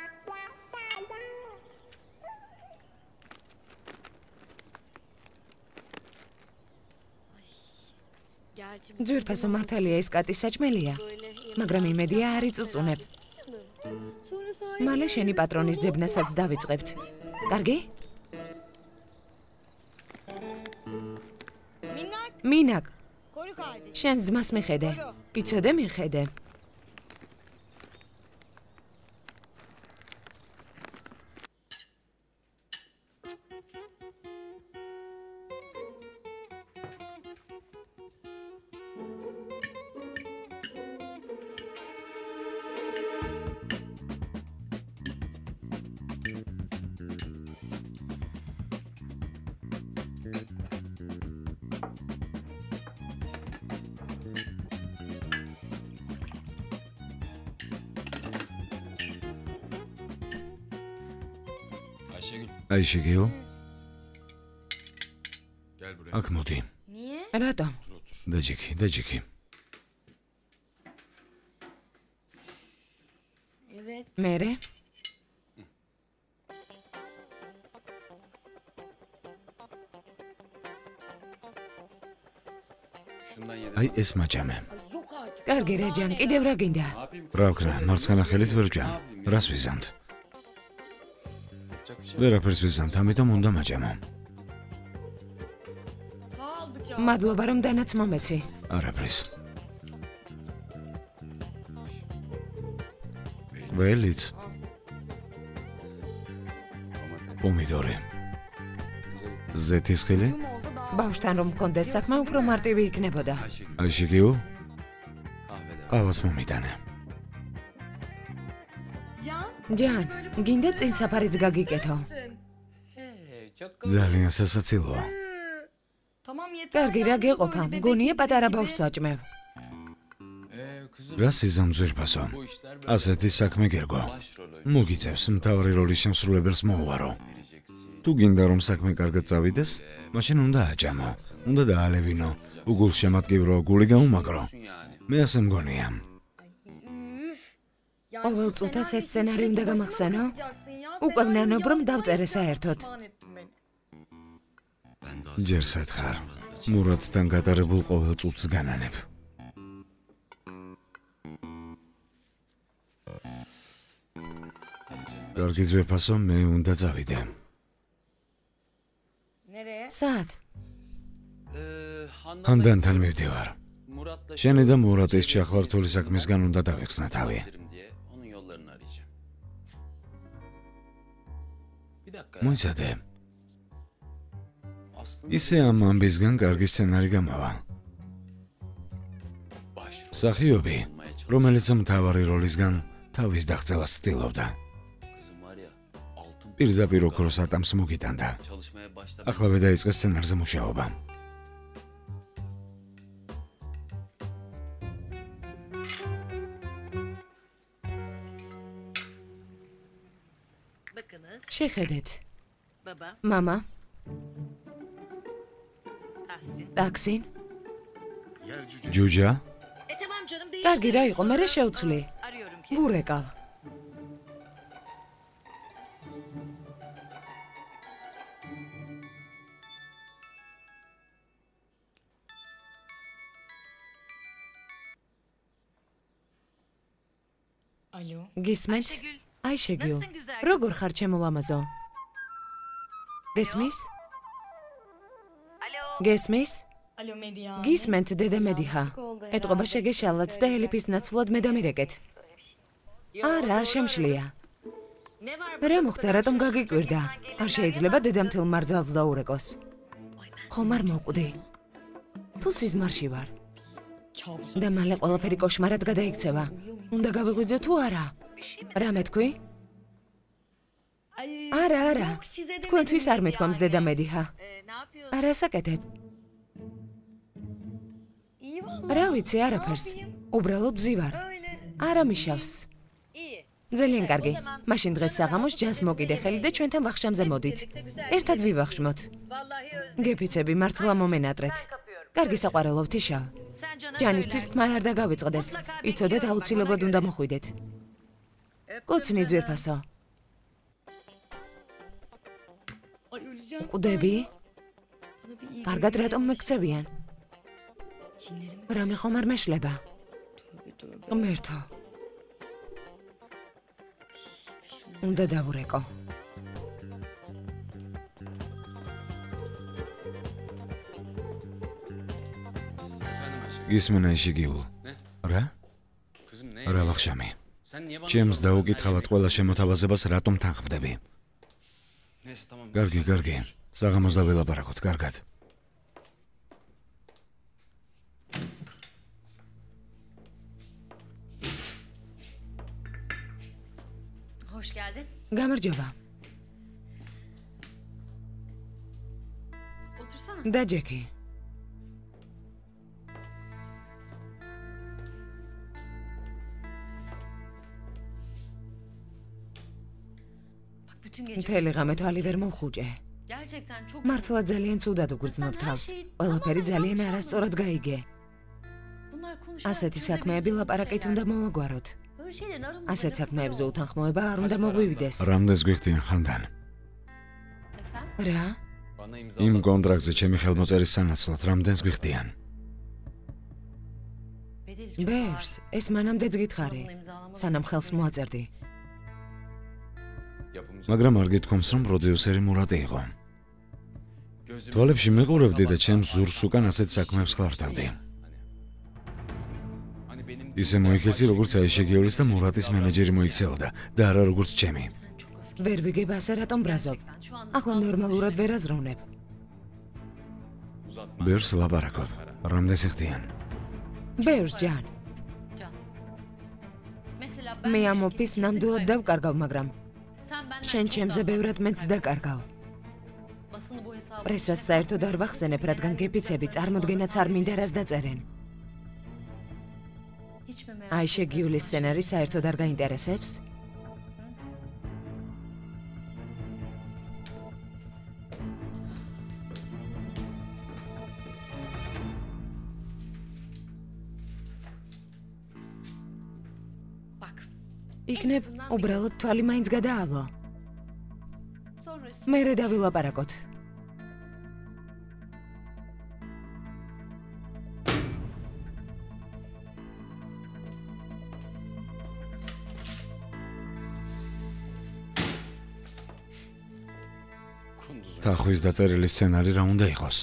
[SPEAKER 2] ძვირფასო მართალია ის კატის საჭმელია, მაგრამ იმედია არ იწუწუნებ. მალე შენი პატრონის ძებნასაც დავიწყებთ. კარგი? მინაკ, შენს ძმას მიხედე. იცოდე მიხედე.
[SPEAKER 1] აიშეგიო? აქ მოდი.
[SPEAKER 2] რატომ?
[SPEAKER 1] დაჯიქი, დაჯიქი.
[SPEAKER 2] მერე?
[SPEAKER 1] აი ეს მაჭამე.
[SPEAKER 2] კარგი რა ჯან, კიდევ რა გინდა?
[SPEAKER 1] რა ვქნა, მარცხენა ხელით ვერ ვჯამ. რას ვიზამთ? ვერაფერს ვიზამთ, ამიტომ უნდა მაჭამო.
[SPEAKER 2] მადლობა რომ დანაც მომეცი.
[SPEAKER 1] არაფრის. ველიც. პომიდორი. ზეთისხილი?
[SPEAKER 2] ბავშვთან რომ მქონდეს საქმე, უფრო მარტივი იქნებოდა.
[SPEAKER 1] აიშეგიო? ყავას მომიტანე.
[SPEAKER 2] ჯან, გინდა წინ საფარიც გაგიკეთო?
[SPEAKER 1] ძალიან სასაცილოა.
[SPEAKER 2] კარგი, რა გეყოფა? მგონია პატარა ბავშვს აჭმევ.
[SPEAKER 1] რა სიზამ ძვირფასო. ასეთი საქმე გერგო. მოგიწევს მთავარი როლის შემსრულებელს მოუვარო. თუ გინდა რომ საქმე კარგად წავიდეს, მაშინ უნდა აჭამო. უნდა დაალევინო. უგულ შემატკივრო, გული გაუმაგრო. მე ასე მგონია.
[SPEAKER 2] ყოველ წუთას ეს სცენარი უნდა გამახსენო? უკვე ვნანობ რომ დავწერე საერთოდ.
[SPEAKER 1] ჯერ სათხარ. მურადთან გატარებულ ყოველ წუთს განანებ. კარგი ძვირფასო, მე უნდა წავიდე.
[SPEAKER 2] სად?
[SPEAKER 1] ანდანთან მივდივარ. შენი და მურატის ჩახლართული საქმისგან უნდა დავეხსნა თავი. მოიცადე. ისე ამ ამბისგან კარგი სცენარი გამავა. მსახიობი, რომელიც მთავარი როლისგან თავის დაღწევას ცდილობდა. პირდაპირ ოქროს ატამს მოგიტანდა. ახლა დაიწყე სცენარზე მუშაობა.
[SPEAKER 2] შეხედეთ. მამა. ტაქსი.
[SPEAKER 1] ჯუჯა?
[SPEAKER 2] კარგი რა იყო, მე რა შევცვლი? ბურეკავ. გისმენთ? აიშეგიულ. როგორ ხარ ჩემო ლამაზო? გესმის? გესმის? გისმენთ დედა მედიჰა. ეტყობა შეგეშალათ და ელიფის ნაცვლად მე დამირეკეთ. არა, არ შემშლია. რა მოხდა, რატომ გაგიკვირდა? არ შეიძლება დედამთილ მარძალს დაურეკოს. ხომ არ მოკვდი? თუ სიზმარში ვარ. და მალე ყველაფერი კოშმარად გადაიქცევა. უნდა გავიღვიძო თუ არა? რა მეთქვი? არა, არა. თქვენთვის არ მეთქვამს დედა მედიჰა. არა საკეთებ. რა ვიცი, არაფერს. უბრალოდ ბზივარ. არა მიშავს. ძალიან კარგი. მაშინ დღეს საღამოს ჯანს მოკიდე ხელი და ჩვენთან ვახშამზე მოდით. ერთად ვივახშმოთ. გეფიცები, მართლა მომენატრეთ. კარგი საყვარელო თიშა. ჯანისთვის თმა არ დაგავიწყდეს. იცოდეთ, აუცილებლად უნდა მოხვიდეთ. კოცნი ძვირფასო. ყვდები? კარგად რატომ მეკცევიან? რამე ხომ არ მეშლება? ღმერთო. უნდა დავურეკო.
[SPEAKER 1] გისმენა ისიგიულ. რა? რა ვახშამი? ჩემს დაუკითხავად ყველა შემოთავაზებას რატომ თანხმდები? კარგი, კარგი. საღამოს დაველაპარაკოთ, კარგად.
[SPEAKER 3] Hoş geldin.
[SPEAKER 2] გამარჯობა.
[SPEAKER 3] Otursana.
[SPEAKER 2] და ჯეკი.
[SPEAKER 3] Bak bütün gece.
[SPEAKER 2] მთელი ღამე თვალი ვერ მომხუჭე.
[SPEAKER 3] Gerçekten çok.
[SPEAKER 2] მართლა ძალიან ცუდად უგრძნობ თავს. ყველაფერი ძალიან არასწორად გაიგე.
[SPEAKER 3] Bunlar konuşuyor.
[SPEAKER 2] ასეთი საქმეები ლაპარაკით უნდა მოვაგვაროთ.
[SPEAKER 3] Böyle şeylerin aramızda.
[SPEAKER 2] ასეთ საქმეებზე უთანხმოება არ უნდა მოგვივიდეს.
[SPEAKER 1] რამდენს გვიხდიან ხანდან?
[SPEAKER 3] Efendim?
[SPEAKER 2] რა?
[SPEAKER 1] იმ კონტრაქტზე ჩემი ხელმოწერის სანაცვლოდ რამდენს გვიხდიან?
[SPEAKER 3] Bedeli çok
[SPEAKER 2] ბერს, ეს მანამდეც გითხარი. სანამ ხელს მოაწერდი.
[SPEAKER 1] მაგრამ არ გითქვამს, რომ პროდიუსერი მურატი იყო. თვალებში მეყურებდი და ჩემს ზურს უკან ასეთ საქმეებს ხლართავდი. ისე მოიქეცი, როგორც აიშეგიულის და მურატის მენეჯერი მოიქცეოდა და არა როგორც ჩემი.
[SPEAKER 2] ვერ ვიგებ ასე რატომ ბრაზობ. ახლა ნორმალურად ვერ აზროვნებ.
[SPEAKER 1] ბერს ლაპარაკობ. რამდენს იხდიან?
[SPEAKER 2] ბერს ჯან.
[SPEAKER 3] Can. Mesela
[SPEAKER 2] მე
[SPEAKER 3] ben
[SPEAKER 2] ამ ოფის ნამდვილად დავკარგავ, მაგრამ
[SPEAKER 3] sen benden
[SPEAKER 2] შენ
[SPEAKER 3] çok
[SPEAKER 2] ჩემზე
[SPEAKER 3] daha
[SPEAKER 2] ბევრად მეც დაკარგავ.
[SPEAKER 3] basını bu hesabı.
[SPEAKER 2] პრესას საერთოდ არ ვახსენებ, რადგან გეფიცები წარმოდგენაც არ მინდა რას დაწერენ.
[SPEAKER 3] Hiç mi merak
[SPEAKER 2] Ayşe Giyulis ssenari საერთოდ არ გაინტერესებს?
[SPEAKER 3] Bak.
[SPEAKER 2] იქნებ უბრალოდ თვალი მაინც გადაალო.
[SPEAKER 3] Sonra üstüne
[SPEAKER 2] მერე დავილაპარაკოთ.
[SPEAKER 1] Tახვის დაწერილი სცენარი რა უნდა იყოს?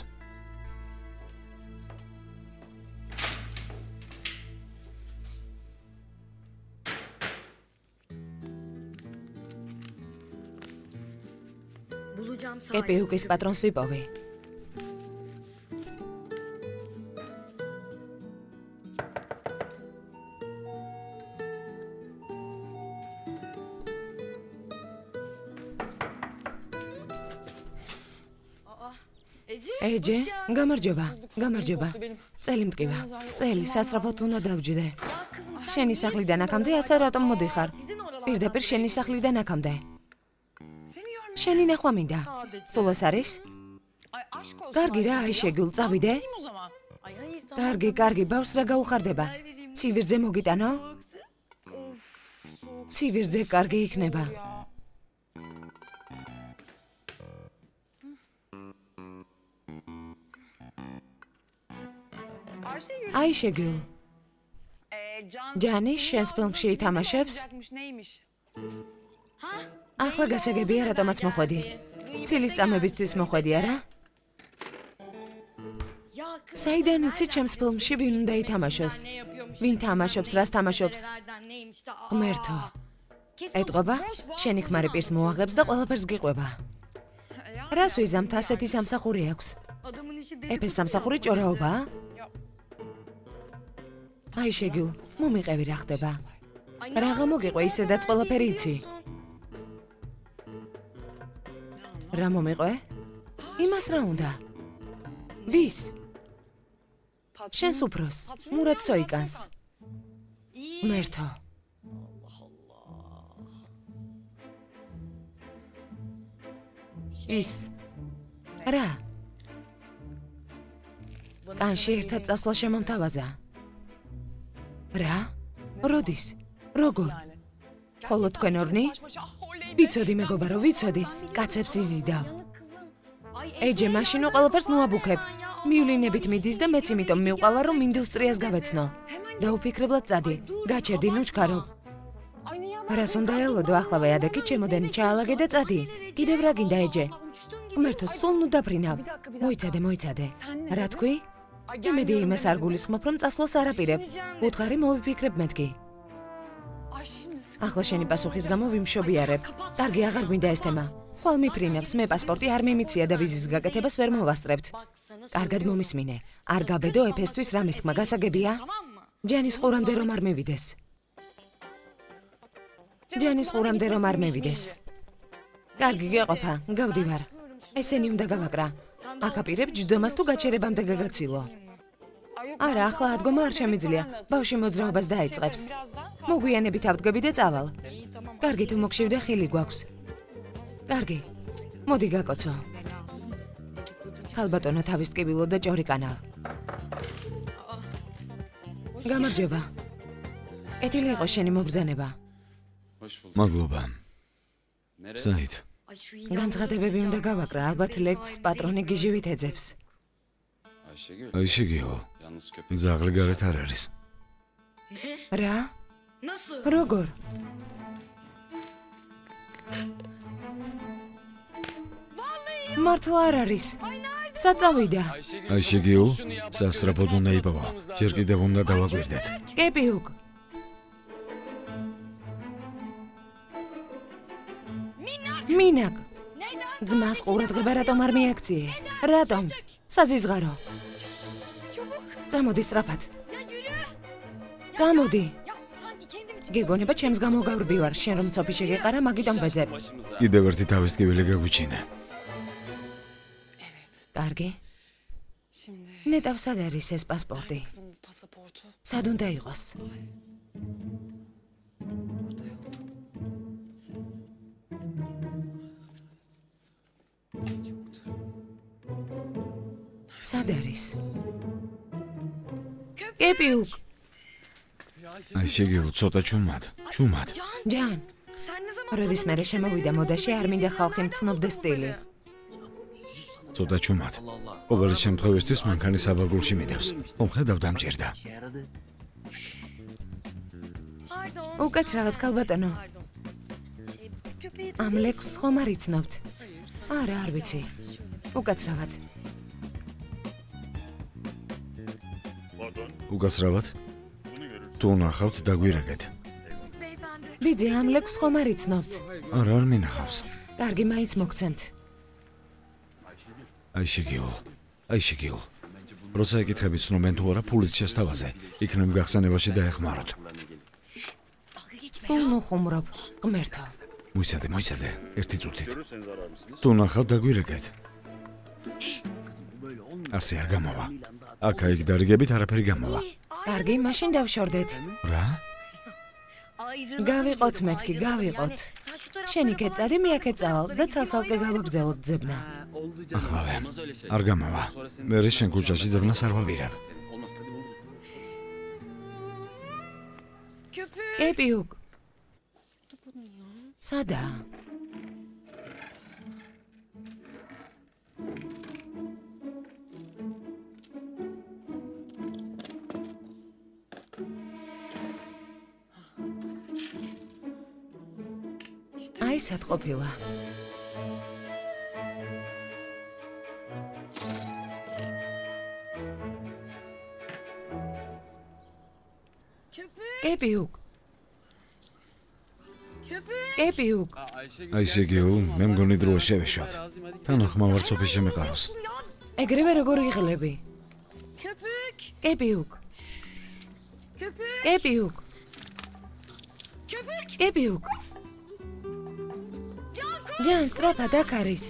[SPEAKER 2] კეპიუკის პატრონს ვიპოვე. ეჯე, გამარჯობა, გამარჯობა. წელი მტკივა. წელი სასწრაფოდ უნდა დავჯდე. შენი სახლიდან აქამდე ასე რატომ მოდიხარ? პირდაპირ შენი სახლიდან აქამდე. შენი ნახვა მინდა. სულ ეს არის? კარგი რა, Ayşe Gül, წავიდე. კარგი, კარგი, ბავშვს რა გაუხარდება? ცივირძე მოგიტანო? ცივირძე კარგი იქნება. Ayşe Gül. ჯანი შენს ფილმში ითამაშებს? ახლა გასაგებია რატომაც მოხვედი. ცილის წამებისთვის მოხვედი, არა? საიდან იცი ჩემს ფილმში ვინ უნდა ითამაშოს? ვინ თამაშობს, რას თამაშობს? ღმერთო. ეტყობა, შენი ქმარი პირს მოაღებს და ყველაფერს გიყვება. რას ვიზამთ, ასეთი სამსახური აქვს? ეფეს სამსახური ჭორაობაა? Ayşe Gül, მომიყევი რა ხდება? რაღა მოგიყვე, ისედაც ყველაფერი იცი. რა მომიყვე? იმას რა უნდა? ვის? შენს უფროს, მურატ სოიკანს. ღმერთო. ის. რა? კანში ერთად წასვლა შემომთავაზა. რა? როდის? როგორ? ხოლო თქვენ ორნი? ვიცოდი მეგობარო, ვიცოდი. კაცებს იზიდავ. ეჯე, მაშინ ყველაფერს მოაბუქებ. მივლინებით მიდის და მეც იმიტომ მივყავა, რომ ინდუსტრიას გავეცნო. დაუფიქრებლად წადი. გაჩერდი ნუჩქარო. რას უნდა ელოდო ახლავე ადაკი ჩემოდენი ჩაალაგე და წადი. კიდევ რა გინდა ეჯე? ღმერთო, სულ ნუ დაფრინავ. მოიცადე, მოიცადე. რა თქვი? იმედი იმას არ გულისხმობ, რომ წასვლას არ აპირებ. უთხარი მოვიფიქრებ მეთქი. ახლა შენი პასუხის გამო ვიმშობიარებ. კარგი, აღარ გვინდა ეს თემა. ხვალ მიფრინავს, მე პასპორტი არ მიმიცია და ვიზის გაკეთებას ვერ მოვასწრებთ. კარგად მომისმინე. არ გაბედო ეფესთვის რამის თქმა გასაგებია? ჯანის ყურამდე რომ არ მივიდეს. ჯანის ყურამდე რომ არ მივიდეს. კარგი, გეყოფა, გავდივარ. ესენი უნდა გავაკრა. აკაპირებ ჯდომას თუ გაჩერებამდე გაგაცილო. არა, ახლა ადგომა არ შემიძლია. ბავში მოძრაობას დაიწყებს. მოგვიანებით ავდგები და წავალ. კარგი, თუ მოგშივდე ხილი გვაქვს. კარგი. მოდი გაკოცო. ხალბატონო თავის ტკივილო და ჭორიკანა. გამარჯობა. ეთილი იყო შენი მობრძანება.
[SPEAKER 1] მადლობა. საით.
[SPEAKER 2] განცხადებები უნდა გავაკრა, ალბათ ლექს პატრონი გიჟივით ეძებს.
[SPEAKER 1] Ayşe Gül, ძაღლი გარეთ არ არის.
[SPEAKER 2] რა? როგორ? მართლა არ არის. საწავიდა.
[SPEAKER 1] Ayşe Gül, სასწრაფოდ უნდა იპოვა. ჯერ კიდევ უნდა დავაკვირდეთ.
[SPEAKER 2] კეპიუკ. მინაკ. ძმას ყურადღება რატომ არ მიაქციე? რატომ? საზიზღარო. წამოდი სწრაფად. წამოდი. გეგონება ჩემს გამოგავრბი ვარ, შენ რომ ცოფი შეგეყარა, მაგიტომ ვეძებ.
[SPEAKER 1] კიდევ ერთი თავის ტკივილი გაგვიჩინე.
[SPEAKER 2] კარგი. ნეტავ სად არის ეს პასპორტი? სად უნდა იყოს? სად არის? კეპიუკ!
[SPEAKER 1] აიშეგიულ ცოტა ჩუმად, ჩუმად.
[SPEAKER 2] ჯან, როდის მერე შემოვიდა მოდაში, არ მინდა ხალხი მცნობდეს სტილი.
[SPEAKER 1] ცოტა ჩუმად. ყოველი შემთხვევისთვის მანქანი საბაგულში მიდევს. მომხედავ დამჭირდა.
[SPEAKER 2] უკაცრავად, ქალბატონო. ამ ლექსს ხომ არ იცნობთ? არა, არ ვიცი. უკაცრავად.
[SPEAKER 1] უკაცრავად? თუ ნახავთ, დაგვირეკეთ.
[SPEAKER 2] ბიძი, ამ ლექსს ხომ არ იცნობთ?
[SPEAKER 1] არა, არ მინახავს.
[SPEAKER 2] კარგი, მაინც მოგცემთ.
[SPEAKER 1] აიშეგიულ, აიშეგიულ. როცა ეკითხებით ცნობენ თუ არა ფულით შესთავაზე, იქნებ გახსენებაში დაეხმაროთ.
[SPEAKER 2] სულ ნუხუმრობ, ღმერთო.
[SPEAKER 1] მოიცადე, მოიცადე, ერთი წუთით. თუ ნახავთ, დაგვირეკეთ. ასე არ გამოვა. აქა-იქ დარიგებით არაფერი გამოვა.
[SPEAKER 2] კარგი, მაშინ დავშორდეთ.
[SPEAKER 1] რა?
[SPEAKER 2] გავიყოთ მეთქი, გავიყოთ. შენი კეწადი, მე აქეთ წავალ და ცალ-ცალკე გავაგზავნოთ ძებნა.
[SPEAKER 1] ახლავე, არ გამოვა. მე შენ ქუჩაში ძებნას არ ვავირებ.
[SPEAKER 2] კეპიუკ. სადა? აი სად ყოფილა? კეპიუკ. კეპიუკ.
[SPEAKER 1] აიშეგიულ, მე მგონი დროა შევეშოთ. თან ხმავარ სოფიში მეყაროს.
[SPEAKER 2] ეგრევე როგორ იღლები? კეპიუკ. კეპიუკ. კეპიუკ. ჯან, სწრაფად აქ არის.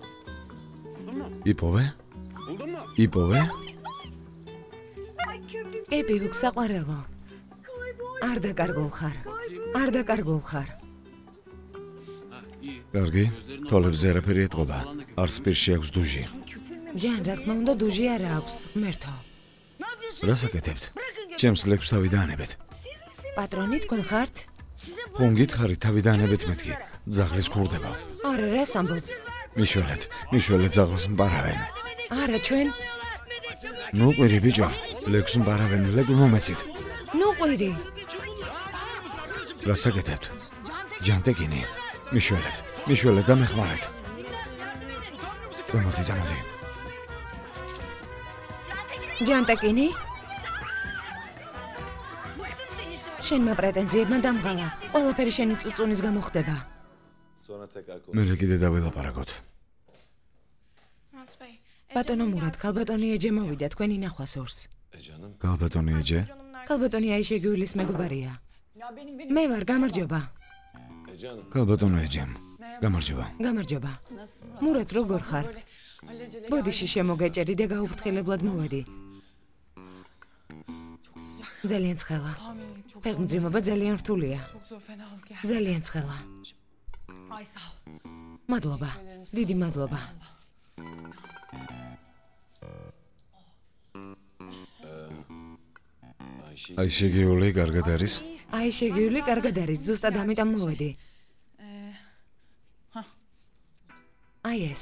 [SPEAKER 1] იპოვე? იპოვე?
[SPEAKER 2] კეპიუკ, საყვარელო. არ დაკარგულ ხარ. არ დაკარგულ ხარ.
[SPEAKER 1] კარგი, თვალებზე არაფერი ეტყობა. არც პირში აქვს დუჟი.
[SPEAKER 2] ჯან, რა თქმა უნდა, დუჟი არ აქვს, ღმერთო.
[SPEAKER 1] რას აკეთებთ? ჩემს ლექსს თავი დაანებეთ.
[SPEAKER 2] პატრონი თქვენ ხართ?
[SPEAKER 1] ხომ გითხარით თავი დაანებეთ მეთქი. ძაღლის ქურდება.
[SPEAKER 2] არა, რას ამბობ?
[SPEAKER 1] მიშველეთ, მიშველეთ ძაღლს მპარავენ.
[SPEAKER 2] არა, ჩვენ?
[SPEAKER 1] ნუ ყვირი ბიჭო, ლექსს მპარავენ, ლეკვი მომეცით.
[SPEAKER 2] ნუ ყვირი.
[SPEAKER 1] რას აკეთებთ? ჯანტეკინი, მიშველეთ, მიშველეთ და მეხმარეთ. გამოდი, გამოდი.
[SPEAKER 2] ჯანტეკინი? შენმა პრეტენზიებმა დამღალა. ყველაფერი შენი წუწუნის გამო ხდება.
[SPEAKER 1] მე კიდე დაველაპარაკოთ.
[SPEAKER 2] ბატონო მურატ, ქალბატონი ეჯე მოვიდა თქვენი ნახვას ორს.
[SPEAKER 1] ქალბატონი ეჯე?
[SPEAKER 2] ქალბატონი აიშეგიულის მეგობარია. მე ვარ, გამარჯობა.
[SPEAKER 1] ქალბატონო ეჯემ, გამარჯობა.
[SPEAKER 2] გამარჯობა. მურატ, როგორ ხარ? ბოდიში შემოგეჭერი და გაუფრთხილებლად მოვედი. ძალიან ცხელა. ფეხმძიმობა ძალიან რთულია. ძალიან ცხელა. მადლობა. დიდი მადლობა.
[SPEAKER 1] აიშეგიული კარგად არის?
[SPEAKER 2] აიშეგიული კარგად არის, ზუსტად ამიტომ მოვედი. აი ეს.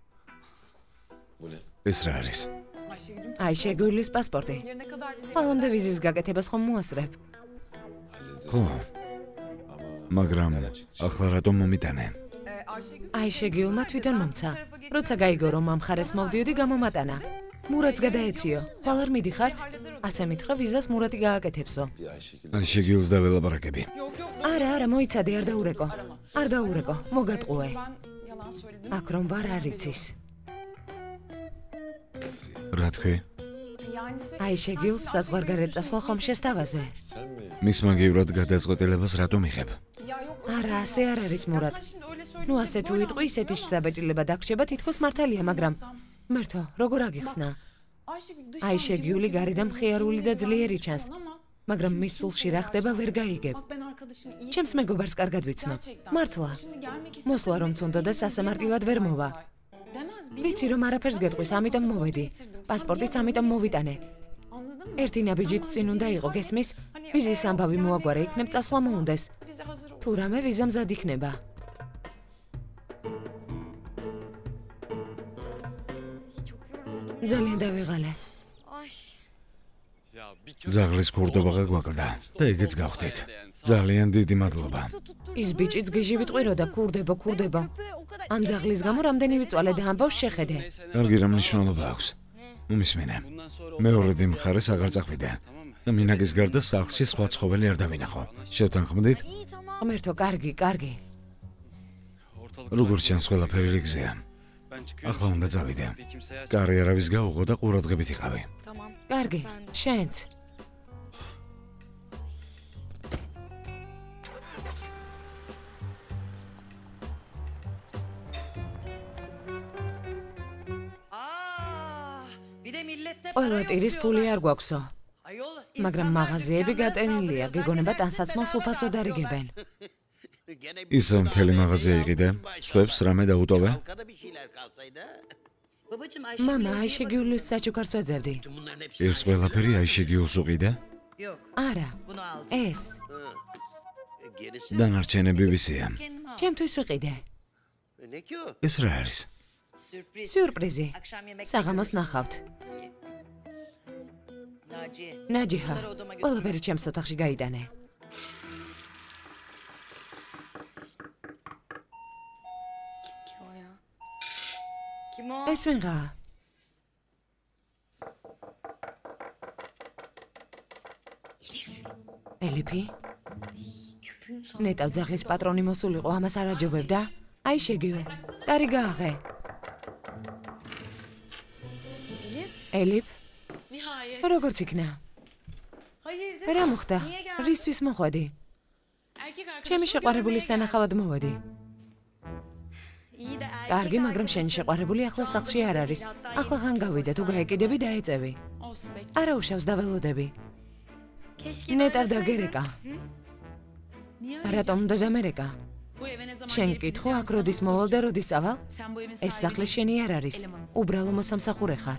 [SPEAKER 1] ეს რა არის?
[SPEAKER 2] აიშეგიულის პასპორტი. ყველამდე ვიზის გაკეთებას ხომ მოასწრებ?
[SPEAKER 1] ხო. მაგრამ ახლა რატომ მომიტანე?
[SPEAKER 2] აიშეგიულმა თვითონ მომცა. როცა გაიგო რომ ამ ხარეს მოვდიოდი, გამომატანა. მურატს გადაეციო. ხვალ არ მიდიხართ? ასე მითხრა ვიზას მურატი გააკეთებსო.
[SPEAKER 1] აიშეგიულს დაველაპარაკები.
[SPEAKER 2] არა, არა, მოიცადე, არ დაურეკო. არ დაურეკო, მოგატყუე. აქ რომ ვარ არ იცის.
[SPEAKER 1] რა თქვი?
[SPEAKER 2] აიშეგიულს საზღვარგარეთ წასვლა ხომ შესთავაზე?
[SPEAKER 1] მის მაგივრად გადაწყვეტილებას რატომ იღებ?
[SPEAKER 2] არა, ასე არ არის მურატ. ნუ ასე თუ იტყვი, ისეთი შესაბეჭდილება დაგრჩება, თითქოს მართალია, მაგრამ მერთო, როგორ აგიხსნა? აიშე გიული გარედან მხიარული და ძლიერი ჩანს, მაგრამ მის სულში რა ხდება ვერ გაიგებ. ჩემს მეგობარს კარგად ვიცნობ. მართლა. მოსვლა რომ წუნდა და სასამარტივად ვერ მოვა. ვიცი რომ არაფერს გეტყვის, ამიტომ მოვედი. პასპორტიც ამიტომ მოვიტანე. ერთი ნაბიჯით წინ უნდა იყო, გესმის? ვიზის ამბავი მოაგვარე, იქნებ წასვლა მოუნდეს. თუ რამე ვიზა მზად იქნება. ძალიან დავიღალე.
[SPEAKER 1] ძაღლის ქურდობა გაგვაკლდა და ეგეც გავხდით. ძალიან დიდი მადლობა.
[SPEAKER 2] ის ბიჭიც გიჟივით ყვიროდა, ქურდებო, ქურდებო. ამ ძაღლის გამო რამდენი ვიწვალე და ამბავს შეხედე.
[SPEAKER 1] კარგი რა მნიშვნელობა აქვს. მომისმინე. მეორედი მხარეს აღარ წახვიდე. და მინაგის გარდა სახლში სხვა ცხოველი არ დავინახო. შევთანხმდით?
[SPEAKER 2] ღმერთო, კარგი, კარგი.
[SPEAKER 1] როგორც ჩანს, ყველაფერი რიგზეა. ახლა უნდა წავიდე. კარი არავის გაუღო და ყურადღებით იყავი.
[SPEAKER 2] კარგი, შენც. ყველა ტირის ფული არ გვაქვსო. მაგრამ მაღაზიები გატენილია, გეგონება ტანსაცმელს უფასო დარიგებენ.
[SPEAKER 1] ისე მთელი მაღაზია იყიდე? სხვებს რამე დაუტოვე?
[SPEAKER 2] მამა, აიშე გიulis საჩუქარს ვეძებდი.
[SPEAKER 1] ეს ყველაფერი აიშე გიულს უყიდე?
[SPEAKER 2] არა, ეს.
[SPEAKER 1] დანარჩენები ვისია?
[SPEAKER 2] ჩემთვის ვიყიდე.
[SPEAKER 1] ეს რა არის?
[SPEAKER 2] სიურპრიზი. საღამოს ნახავთ. ნაჯიჰა, ყველაფერი ჩემს ოთახში გაიტანე. ეს ვინღა? ელიფი? ნეტავ ძაღლის პატრონი მოსულიყო, ამას არ აჯობებდა? აიშე გიულ, კარი გააღე. ელიფ? როგორც იქნა? რა მოხდა? რისთვის მოხვედი? ჩემი შეყვარებული სანახავად მოვედი. კარგი, მაგრამ შენი შეყვარებული ახლა სახლში არ არის. ახლა ხან გავიდე, თუ გაეკიდები დაეწევი. არა უშავს დაველოდები. ნეტავ დაგერეკა. რატომ უნდა დამერეკა? შენ კითხო, აქ როდის მოვალ და როდის წავალ? ეს სახლი შენი არ არის. უბრალო მოსამსახურე ხარ.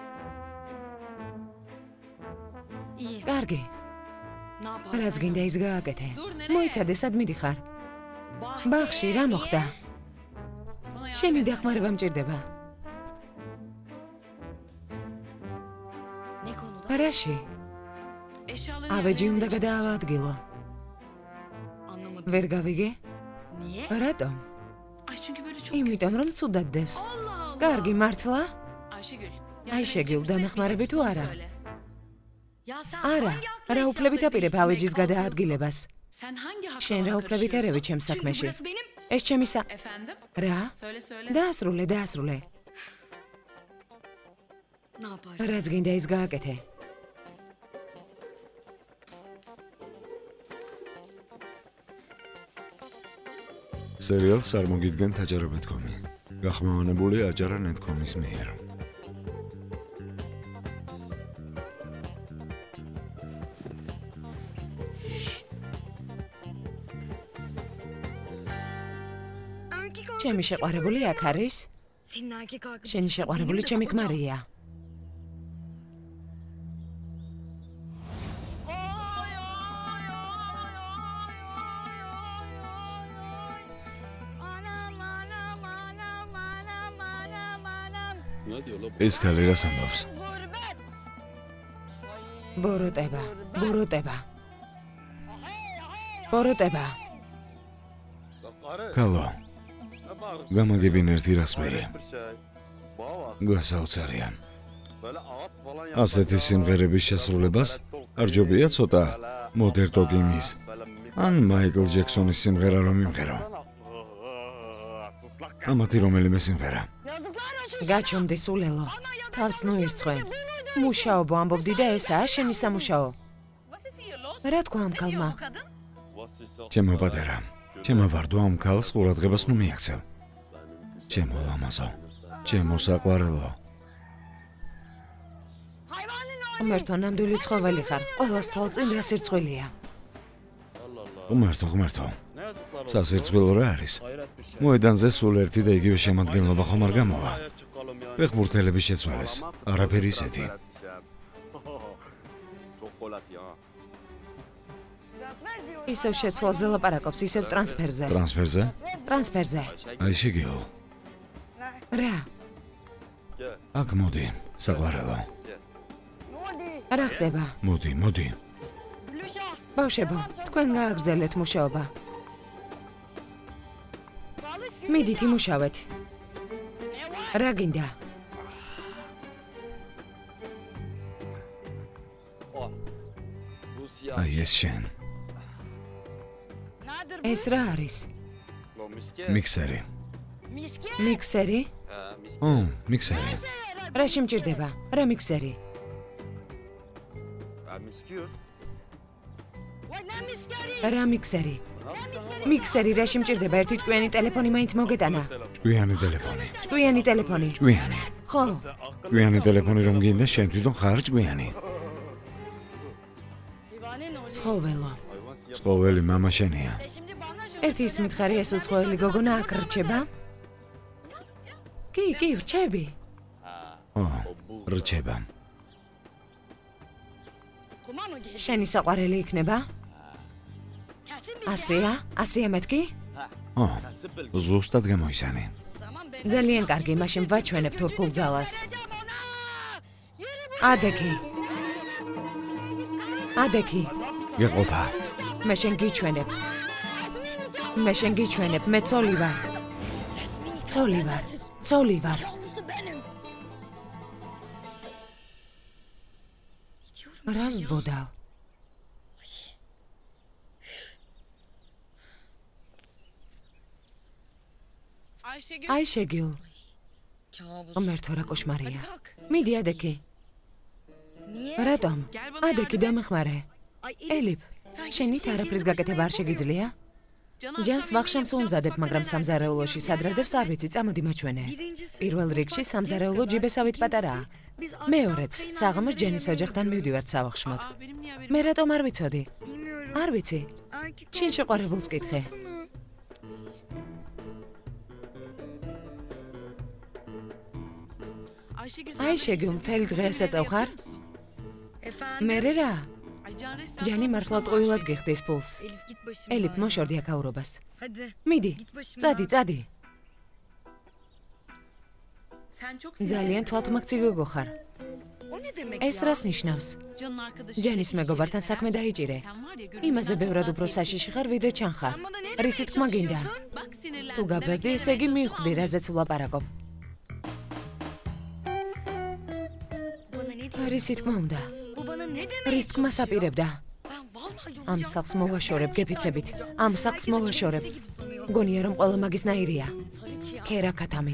[SPEAKER 2] კარგი. რაც გინდა ის გააკეთე. მოიცადე, სად მიდიხარ? ბაღში რა მოხდა? შენი დახმარება მჭირდება. რაში? ავეჯი უნდა გადაავადგილო. ვერ გავიგე? რატომ? იმიტომ რომ ცუდად დევს. კარგი, მართლა? აიშე გიულ, დამეხმარები თუ არა? არა, რა უფლებით აპირებ ავეჯის გადაადგილებას? შენ რა უფლებით ერევი ჩემს საქმეში? ეს ჩემი სა... რა? დაასრულე, დაასრულე. რაც გინდა ის გააკეთე.
[SPEAKER 1] სერიალს არ მოგიდგენთ აჯარა დot com-ი. გახმოვანებულია აჯარა დot com-ის მიერ. ჩემი შეყვარებული აქ არის? შენი შეყვარებული ჩემი ქმარია. ეს ქალი რას ამბობს?
[SPEAKER 2] ბოროტება, ბოროტება. ბოროტება.
[SPEAKER 1] კალო. გამაგებინ ერთი რასმერი. გასაოცარია. ასეთი სიმღერების შესრულებას არჯობია ცოტა მოდერტოგიმის ან მაიკლ ჯექსონის სიმღერა რომ იმღერო. ამათი რომელიმე სიმღერა.
[SPEAKER 2] გაჩომდი სულელო. თავს ნოირცხვენ. მუშაობო ამბობდი და ესაა შენი სამუშაო. რა თქვა ამ ქალმა?
[SPEAKER 1] ჩემო პატარა, ჩემო ვარდო ამ ქალს ყურადღებას ნუ მიაქცევ. ჩემო ლამაზო, ჩემო საყვარელო.
[SPEAKER 2] ღმერთო, ნამდვილი ცხოველი ხარ. ყველას თვალწინ რა სირცხვილია.
[SPEAKER 1] ღმერთო, ღმერთო. სასირცხვილო რა არის? მოედანზე სულ ერთი და იგივე შემადგენლობა ხომ არ გამოვა? ფეხბურთელების შეცვალეს. არაფერი ისეთი.
[SPEAKER 2] ისევ შეცვალზე ლაპარაკობს, ისევ ტრანსფერზე.
[SPEAKER 1] ტრანსფერზე?
[SPEAKER 2] ტრანსფერზე.
[SPEAKER 1] აი შეგეო.
[SPEAKER 2] რა?
[SPEAKER 1] აქ მოდი, საყვარელო.
[SPEAKER 2] რა ხდება?
[SPEAKER 1] მოდი, მოდი.
[SPEAKER 2] ბავშვებო, თქვენ გააგრძელეთ მუშაობა. მიდით იმუშავეთ. რა გინდა?
[SPEAKER 1] აი ეს შენ.
[SPEAKER 2] ეს რა არის?
[SPEAKER 1] მიქსერი.
[SPEAKER 2] მიქსერი?
[SPEAKER 1] ო, მიქსერი.
[SPEAKER 2] რა შემჭირდება? რა მიქსერი? რა მიქსერი? მიქსერი რა შემჭირდება? ერთი ჭკვიანი ტელეფონი მაინც მოგეტანა.
[SPEAKER 1] ჭკვიანი ტელეფონი.
[SPEAKER 2] ჭკვიანი ტელეფონი.
[SPEAKER 1] ჭკვიანი.
[SPEAKER 2] ხო.
[SPEAKER 1] ჭკვიანი ტელეფონი რომ გინდა, შენ თვითონ ხარ ჭკვიანი.
[SPEAKER 2] ცხოველო.
[SPEAKER 1] ცხოველი მამა შენია.
[SPEAKER 2] ერთი ის მითხარი ეს უცხოველი გოგონა აქ რჩება? კი, კი, რჩები.
[SPEAKER 1] ო, რჩება.
[SPEAKER 2] შენი საყვარელი იქნება? ასეა? ასეა მეთქი?
[SPEAKER 1] ო, ზუსტად გამოისანი.
[SPEAKER 2] ძალიან კარგი, მაშინ ვაჩვენებ თურქულ ძალას. ადექი. ადექი.
[SPEAKER 1] გეყოფა.
[SPEAKER 2] მე შენ გიჩვენებ. მე შენ გიჩვენებ, მე ცოლი ვარ. ცოლი ვარ. ცოლი ვარ. რას ბოდავ? აი შეგიულ. ღმერთო რა კოშმარია. მიდი ადექი. რატომ? ადექი დამეხმარე. ელიფ, შენით არაფრის გაკეთება არ შეგიძლია? ჯანს ვახშამს უმზადებ, მაგრამ სამზარეულოში სადრადებს არ ვიცი, წამოდი მაჩვენე. პირველ რიგში სამზარეულო ჯიბესავით პატარაა. მეორეც, საღამოს ჯენის ოჯახთან მივდივართ სავახშმოდ. მე რატომ არ ვიცოდი? არ ვიცი. შენ შეყვარებულს კითხე. აი შეგიულ, მთელი დღე ასაწევ ხარ? მერე რა? ჯანი მართლა ტყუილად გიხდის ფულს. ელიფ, მოშორდი აქაურობას. მიდი, წადი, წადი. ძალიან თვალთმაქცი გოგო ხარ. ეს რას ნიშნავს? ჯანის მეგობართან საქმე დაიჭირე. იმაზე ბევრად უფრო საშიში ხარ, ვიდრე ჩანხარ. რისი თქმა გინდა? თუ გაბრაზდი, ესე იგი მივხვდი, რაზეც ვლაპარაკობ. რისი თქმა უნდა? რის თქმას აპირებდა? ამ სახლს მოვაშორებ გეფიცებით. ამ სახლს მოვაშორებ. გონია რომ ყველა მაგისნაირია. ქერა ქათამი.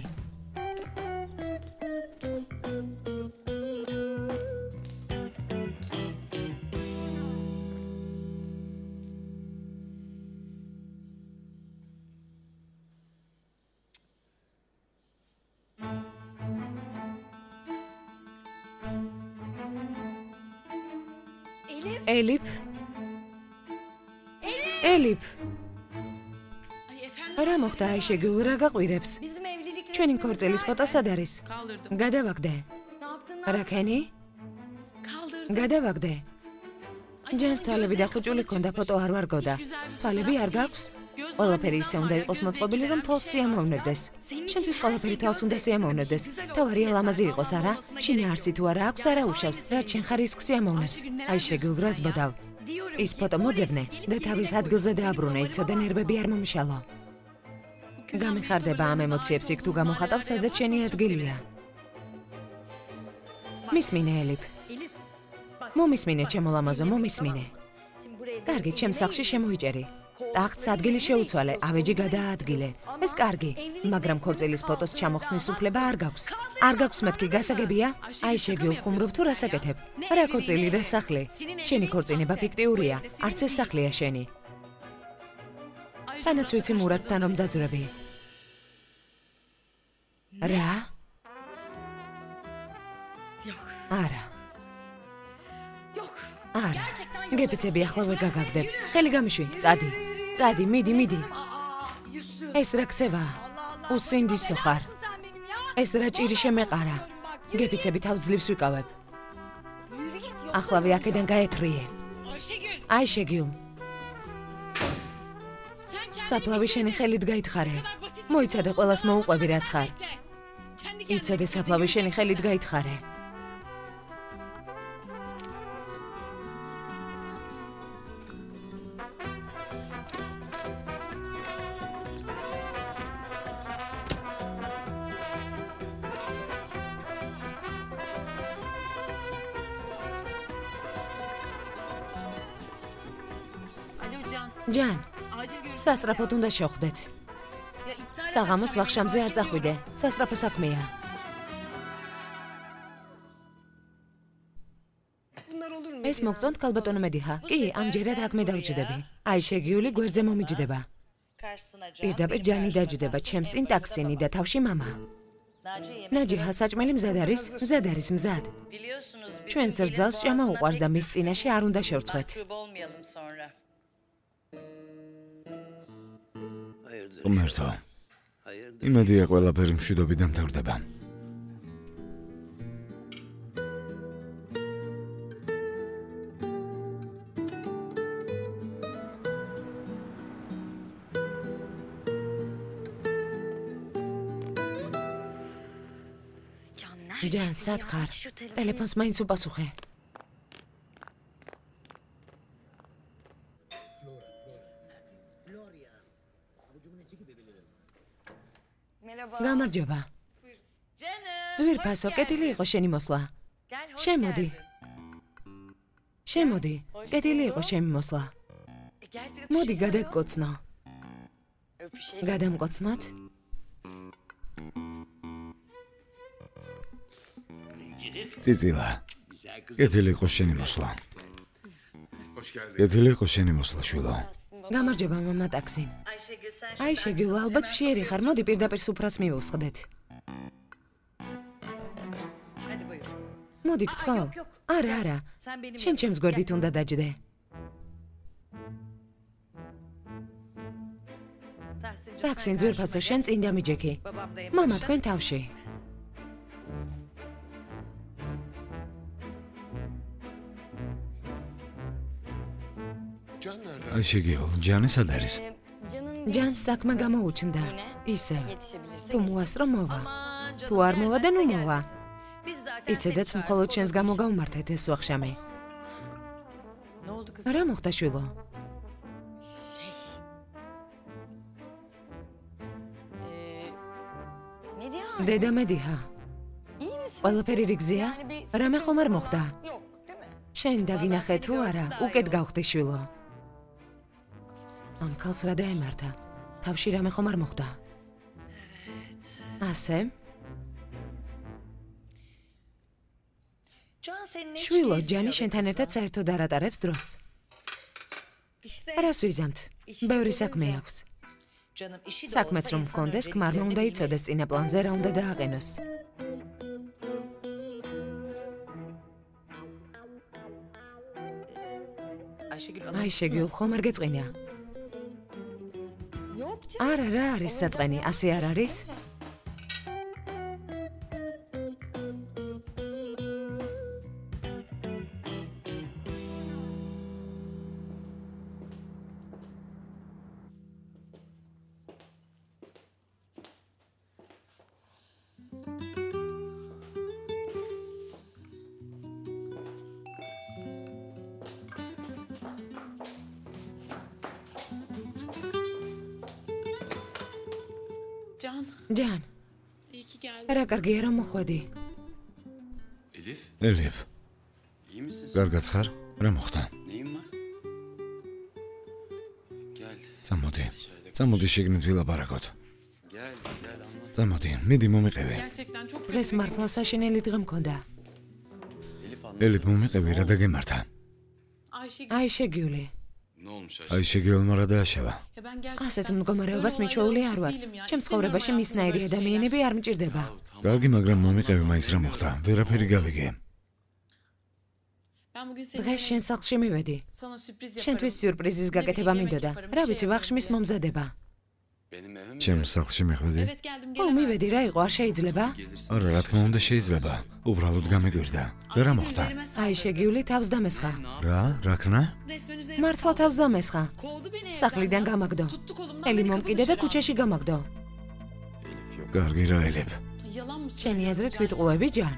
[SPEAKER 2] ელიფ? ელიფ? რა მოხდა აი შეგიულ, რა გაყვირებს? ჩვენი ქორწილის ფოტო სად არის? გადავაგდე. რა ქენი? გადავაგდე. ჯანს თვალები და ხუჭული ქონდა, ფოტო არ ვარგოდა. თვალები არ გაქვს? ყველაფერი ისე უნდა იყოს მოწყობილი, რომ თვალს სიამოვნებდეს. შენთვის ყველაფერი თვალს უნდა სიამოვნებდეს. თავარია ლამაზი იყოს, არა? შინაარსი თუ არა აქვს, არა უშავს, რაც შენ ხარ ის სიამოვნებს. აი შეგიულ, რას ბოდავ? ის ფოტო მოძებნე და თავის ადგილზე დააბრუნე, იცოდე ნერვები არ მომიშალო. გამიხარდება ამ ემოციებს იქ თუ გამოხატავ, სადაც შენი ადგილია. მისმინე ელიფ. მომისმინე ჩემო ლამაზო, მომისმინე. კარგი, ჩემ სახლში შემოიჭერი. ტახტს ადგილი შეუცვალე, ავეჯი გადაადგილე. ეს კარგი, მაგრამ ქორწილის ფოტოს ჩამოხსნის უფლება არ გაქვს. არ გაქვს მეთქი, გასაგებია? აი შეგიულ, ხუმრობ თუ რას აკეთებ? რა ქორწილი, რა სახლი? შენი ქორწინება ფიქტიურია, არც ეს სახლია შენი. თანაც ვიცი მურადთან რომ დაძვრები. რა? არა. გეპიცები ახლა ვერ გაგაგდებ. ხელი გამიშვი, წადი. წადი, მიდი, მიდი. ეს რა ქცევა? უსინდისო ხარ. ეს რა ჭირი შემეყარა. გეპიცები თავს ძლივს ვიკავებ. ახლა აქედან გაეთრიე. აიშეგიულ. საფლავი შენი ხელით გაითხარე. მოიცადე ყველას მოუყვები რაც ხარ. იცოდე საფლავი შენი ხელით გაითხარე. ჯან, სასწრაფოდ უნდა შევხვდეთ. საღამოს ვახშამზე არ წახვიდე, სასწრაფო საქმეა. ეს მოგწონთ ქალბატონო მედიჰა? კი, ამჯერად აქ მე დავჯდები. აიშეგიული გვერდზე მომიჯდება. პირდაპირ ჯანი დაჯდება, ჩემს წინ ტაქსინი და თავში მამა. ნაჯიჰა, საჭმელი მზად არის? მზად არის, მზად. ჩვენს რძალს ჭამა უყვარს და მის წინაშე არ უნდა შევრცხვეთ.
[SPEAKER 1] ღმერთო, იმედია ყველაფერი მშვიდობით დამთავრდება.
[SPEAKER 2] ჯან, სად ხარ? ტელეფონს მაინც უპასუხე. გამარჯობა. ძვირფასო, კეთილი იყო შენი მოსვლა. შემოდი. შემოდი, კეთილი იყო შენი მოსვლა. მოდი გადაგკოცნო. გადამკოცნოთ?
[SPEAKER 1] წიწილა, კეთილი იყო შენი მოსვლა. კეთილი იყო შენი მოსვლა, შვილო.
[SPEAKER 2] გამარჯობა, მამა ტაქსინ. აიშეგიულ, ალბათ მშიერი ხარ, მოდი პირდაპირ სუფრას მივუსხდეთ. მოდი, გთხოვ. არა, არა. შენ ჩემს გვერდით უნდა დაჯდე. ტაქსინ, ძვირფასო, შენ წინ დამიჯექი. მამა თქვენ თავში.
[SPEAKER 1] აიშეგიულ, ჯანი სად არის?
[SPEAKER 2] ჯანს საქმე გამოუჩნდა. ისევ. თუ მოასწრო მოვა. თუ არ მოვა და ნუ მოვა. ისედაც მხოლოდ შენს გამო გავმართეთ ეს ვახშამი. რა მოხდა შვილო? დედა მედიჰა. ყველაფერი რიგზეა? რამე ხომ არ მოხდა? შენ დაგინახე თუ არა, უკეთ გავხდი შვილო. ამ ქალს რა დაემართა? თავში რამე ხომ არ მოხდა? ასე? შვილო, ჯანი შენთან ერთად საერთოდ არ ატარებს დროს. რას ვიზამთ? ბევრი საქმე აქვს. საქმეც რომ მქონდეს, ქმარმა უნდა იცოდეს წინა პლანზე რა უნდა დააყენოს. აიშეგიულ, ხომ არ გეწყინა? არა, რა არის საწყენი? ასე არ არის? ჯან. რა კარგია რომ მოხვედი.
[SPEAKER 1] ელიფ. კარგად ხარ? რა მოხდა? წამოდი. წამოდი შეგნით ვილაპარაკოთ. წამოდი, მიდი მომიყევი.
[SPEAKER 2] დღეს მართლა საშინელი დღე მქონდა.
[SPEAKER 1] ელიფ, მომიყევი, რა დაგემართა?
[SPEAKER 2] აიშეგიული.
[SPEAKER 1] აიშეგიულმა რა დააშავა?
[SPEAKER 2] ასეთ მდგომარეობას მიჩვეული არ ვარ. ჩემს ცხოვრებაში მისნაირი ადამიანები არ მჭირდება.
[SPEAKER 1] კარგი, მაგრამ მომიყევი, მაინც რა მოხდა? ვერაფერი გავიგე.
[SPEAKER 2] დღეს შენ სახლში მივედი. შენთვის სიურპრიზის გაკეთება მინდოდა. რა ვიცი, ვახშმის მომზადება.
[SPEAKER 1] ჩემ სახლში მიხვედი?
[SPEAKER 2] ო, მივედი, რა იყო, არ შეიძლება?
[SPEAKER 1] არა, რა თქმა უნდა შეიძლება. უბრალოდ გამეგვირდა. და რა მოხდა?
[SPEAKER 2] აი, შეგიული თავს დამესხა.
[SPEAKER 1] რა? რა ქნა?
[SPEAKER 2] მართლა თავს დამესხა. სახლიდან გამაგდო. ელი მომკიდე და ქუჩაში გამაგდო.
[SPEAKER 1] კარგი რა, ელებ.
[SPEAKER 2] შენი აზრით ვიტყუები, ჯან?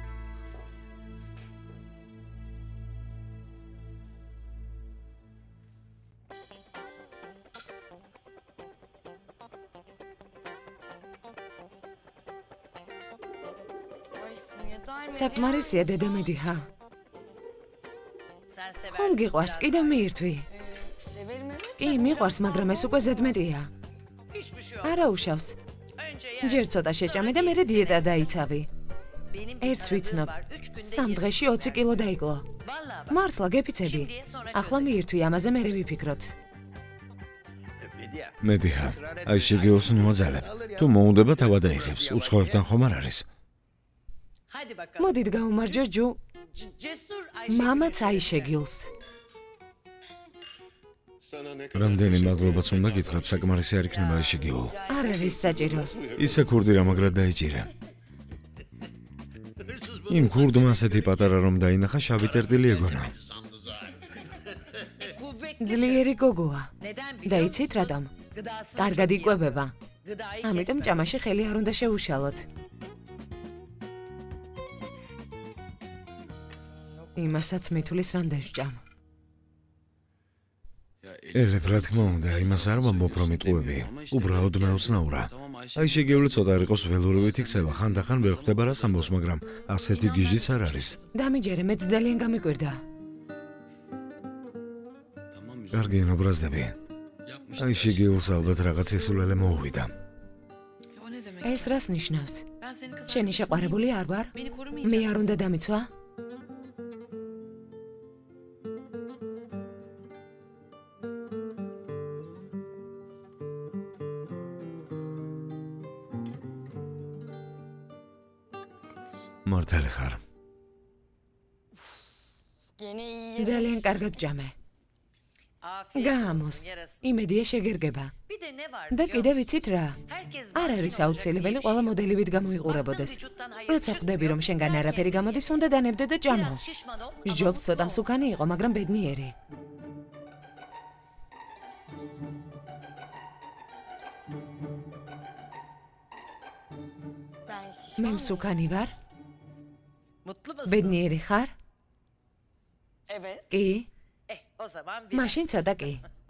[SPEAKER 2] საკმარისია დედამედიჰა. ხომ გიყვარს, კიდე მიირთვი. კი, მიყვარს, მაგრამ ეს უკვე ზედმეტია. არა უშავს. ჯერ ცოტა შეჭამე და მერე დიეტა დაიცავი. ერთს ვიცნობ. სამ დღეში ოცი კილო დაიკლო. მართლა გეფიცები. ახლა მიირთვი, ამაზე მერე ვიფიქროთ.
[SPEAKER 1] მედიჰა, აი შეგეულს ნუაძალებ. თუ მოუნდება თავად აიღებს, უცხოებთან ხომ არ არის?
[SPEAKER 2] მოდით გაუმარჯო ჯუ. მამაც აი შეგილს.
[SPEAKER 1] რამდენი მადლობაც უნდა გითხრათ, საკმარისი არ იქნება აი შეგეულ.
[SPEAKER 2] არ არის საჭირო.
[SPEAKER 1] ისე ქურდი რამაგრად დაიჭირა. იმ ქურდმა ასეთი პატარა რომ დაინახა, შავი წერტილი ეგონა.
[SPEAKER 2] ძლიერი გოგოა. და იცით რატომ? კარგად იკვებება. ამიტომ ჭამაში ხელი არ უნდა შეუშალოთ. იმასაც მithulis რამდენს ჭამ.
[SPEAKER 1] ელებ, რა თქმა უნდა, იმას არ ვამბობ რომ იტყუები. უბრალოდ მეუცნაურა. აი შეგეული ცოტა არ იყოს ველურივით იქცევა, ხანდახან ვერ ხვდება რას ამბობს, მაგრამ ასეთი გიჟიც არ არის.
[SPEAKER 2] დამიჯერე, მეც ძალიან გამიკვირდა.
[SPEAKER 1] კარგი, ნობრაზდები. აი შეგეულს ალბათ რაღაც ესულელე მოუვიდა.
[SPEAKER 2] ეს რას ნიშნავს? შენი შეყვარებული არ ვარ? მე არ უნდა დამიცვა?
[SPEAKER 1] მართალი ხარ.
[SPEAKER 2] ძალიან კარგად ჭამე. გამოს, იმედია შეგერგება. და კიდე ვიცით რა? არ არის აუცილებელი ყველა მოდელივით გამოიყურებოდეს. როცა ხვდები რომ შენგან არაფერი გამოდის, უნდა დანებდე და ჭამო. ჯობს ცოტა მსუქანი იყო, მაგრამ ბედნიერი. მე მსუქანი ვარ? ბედნიერი ხარ? კი? მაშინ ცოტა კი.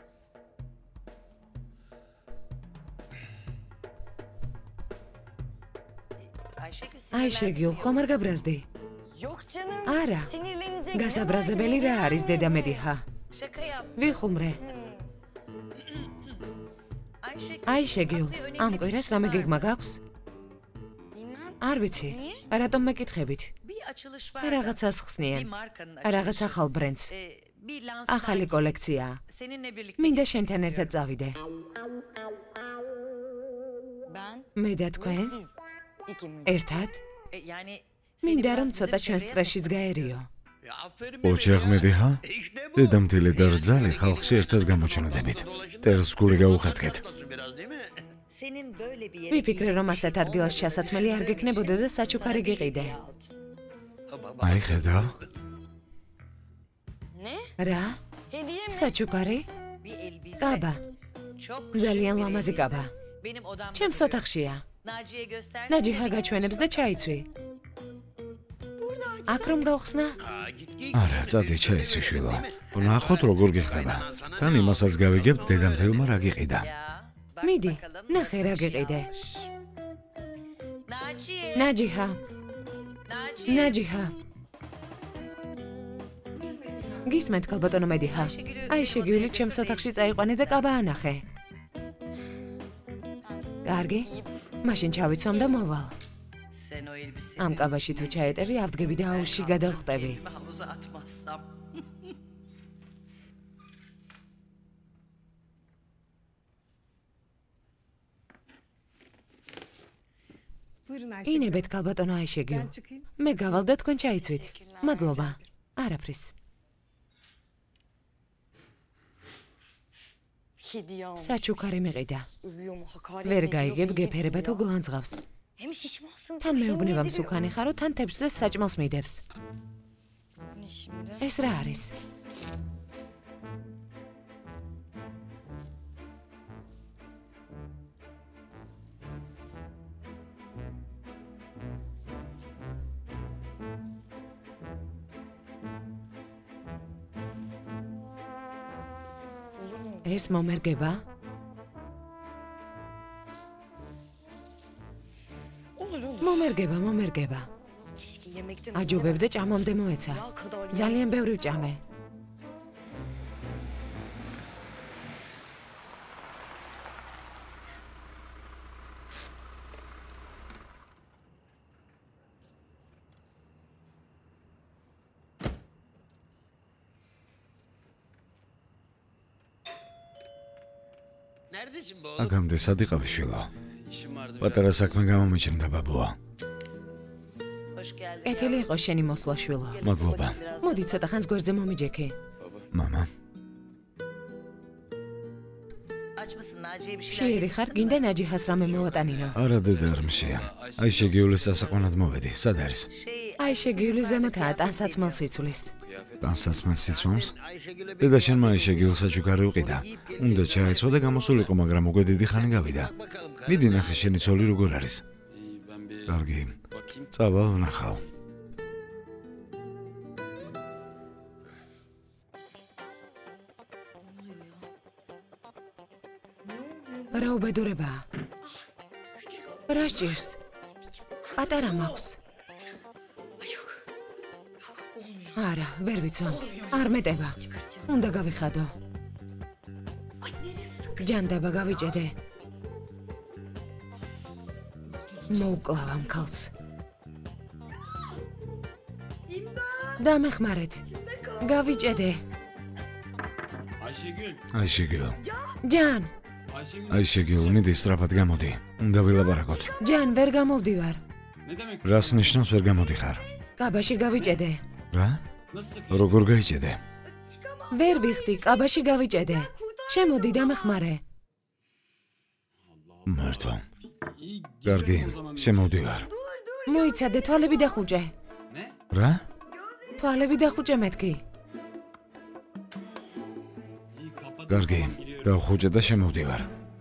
[SPEAKER 2] აი შეგიულ, ხომ არ გაბრაზდი? არა. გასაბრაზებელი რა არის დედამედიჰა? ვიხუმრე. აი შეგიულ, ამ კვირას რამე გეგმა გაქვს? არ ვიცი, რატომ მეკითხებით? რაღაცას ხსნიან, რაღაც ახალ ბრენდს, ახალი კოლექცია. მინდა შენთან ერთად წავიდე. მე და თქვენ? ერთად? მინდა რომ ცოტა ჩვენს სტრესშიც გაერიო.
[SPEAKER 1] ოჩახ მედიჰა? დედამთილი და რძალი ხალხში ერთად გამოჩნდებით. ტერს გული გაუხატკეთ.
[SPEAKER 2] ვიფიქრე რომ ასეთ ადგილას ჩასაცმელი არ გექნებოდა და საჩუქარი გიყიდე.
[SPEAKER 1] აი ხედავ?
[SPEAKER 2] რა? საჩუქარი? კაბა. ძალიან ლამაზი კაბა. ჩემს ოთახშია. ნაჯიჰა გაჩვენებს და ჩაიცვი. აქ რომ გავხსნა?
[SPEAKER 1] არა, წადი ჩაიცვი შვილო. ვნახოთ როგორ გიხდება. თან იმასაც გავიგებ დედამთილმა რა გიყიდა.
[SPEAKER 2] მიდი, ნახე რა გიყიდე. ნაჯიჰა. ნაჯიჰა. გისმენთ ქალბატონო მედიჰა. აი შეგიული ჩემს ოთახში წაიყვანე და კაბა ანახე. კარგი? მაშინ ჩავიცვამ და მოვალ. ამ კაბაში თუ ჩაეტევი, ავდგები და აუზში გადავხტები. ინებეთ ქალბატონო აი შეგიულ. მე გავალ და თქვენ ჩაიცვით. მადლობა. არაფრის. საჩუქარი მიყიდა. ვერ გაიგებ გეფერება თუ გლანძღავს. თან მეუბნება მსუქანი ხარო, თან თებშზე საჭმელს მიდევს. ეს რა არის? ეს მომერგება? მომერგება, მომერგება. აჯობებდე ჭამომდე მოეცა. ძალიან ბევრი ვჭამე.
[SPEAKER 1] აგამდე სად იყავი შვილო? პატარა საქმე გამომიჩნდა ბაბუა.
[SPEAKER 2] ეთელი იყო შენი მოსვლა შვილო.
[SPEAKER 1] მადლობა.
[SPEAKER 2] მოდი ცოტა ხანს გვერდზე მომიჯექი.
[SPEAKER 1] მამა.
[SPEAKER 2] შიერი ხარ, გინდა ნაჯიხას რამე მოვატანინო.
[SPEAKER 1] არა დედა არ მშია. აი შეგიულის სასაყვანად მოვედი. სად არის?
[SPEAKER 2] აი შეგიულის ზემოთაა ტანსაცმელს იცვლის.
[SPEAKER 1] ტანსაცმელს იცვამს? დედა შენმა აი შეგიულს საჩუქარი უყიდა. უნდა ჩაეცვა და გამოსულიყო, მაგრამ უკვე დიდი ხანი გავიდა. მიდი ნახე შენი ცოლი როგორ არის. კარგი. წავალ ვნახავ.
[SPEAKER 2] რა უბედურებაა? რა სჭირს? პატარა მაქვს. არა, ვერ ვიცო. არ მეტება. უნდა გავიხადო. ჯანდაბა გავიჭედე. მოუკლავ ამ ქალს. დამეხმარეთ. გავიჭედე.
[SPEAKER 1] აი შეგიულ.
[SPEAKER 2] ჯან.
[SPEAKER 1] აი შეგიულ, მიდი სწრაფად გამოდი. უნდა ვილაპარაკოთ.
[SPEAKER 2] ჯან, ვერ გამოვდივარ.
[SPEAKER 1] რას ნიშნავს ვერ გამოდიხარ?
[SPEAKER 2] კაბაში გავიჭედე.
[SPEAKER 1] რა? როგორ გაიჭედე?
[SPEAKER 2] ვერ ვიხდი, კაბაში გავიჭედე. შემოდი დამეხმარე.
[SPEAKER 1] მართლა. კარგი, შემოვდივარ.
[SPEAKER 2] მოიცადე, თვალები დახუჭე.
[SPEAKER 1] რა?
[SPEAKER 2] თვალები დახუჭე მეთქი.
[SPEAKER 1] კარგი, დავხუჭე და შემოვდივარ.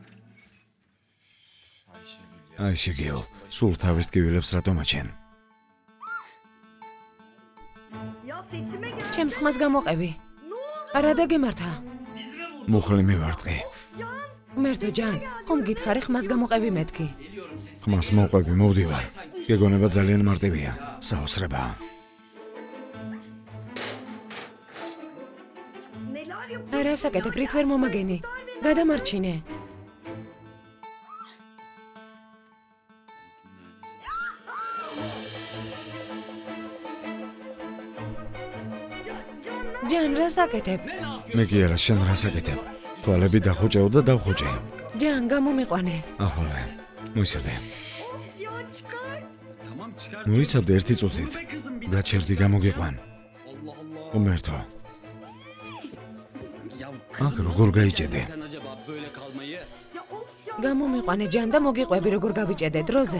[SPEAKER 1] აი შეგიულ, სულ თავის ტკივილებს რატო მაჩენ?
[SPEAKER 2] ჩემს ხმას გამოყევი. რა დაგემართა?
[SPEAKER 1] მუხლი მივარტყი.
[SPEAKER 2] მერტო ჯან, ხომ გითხარი ხმას გამოყევი მეთქი.
[SPEAKER 1] ხმას მოყვები, მოვდივარ. გეგონება ძალიან მარტივია. საოცრებაა. რა საკეთებ, რით ვერ მომაგენი? გადამარჩინე. ჯან, რა საკეთებ? მე კი არა, შენ რა საკეთებ? თვალები დახუჭეო და დავხუჭე.
[SPEAKER 2] ჯან, გამომიყვანე.
[SPEAKER 1] ახლა, მოიცადე. მოიცადე ერთი წუთით. გაჩერდი გამოგიყვან. უმერთო. აქ როგორ გაიჭედე?
[SPEAKER 2] გამომიყვანე ჯან და მოგიყვები როგორ გავიჭედე დროზე.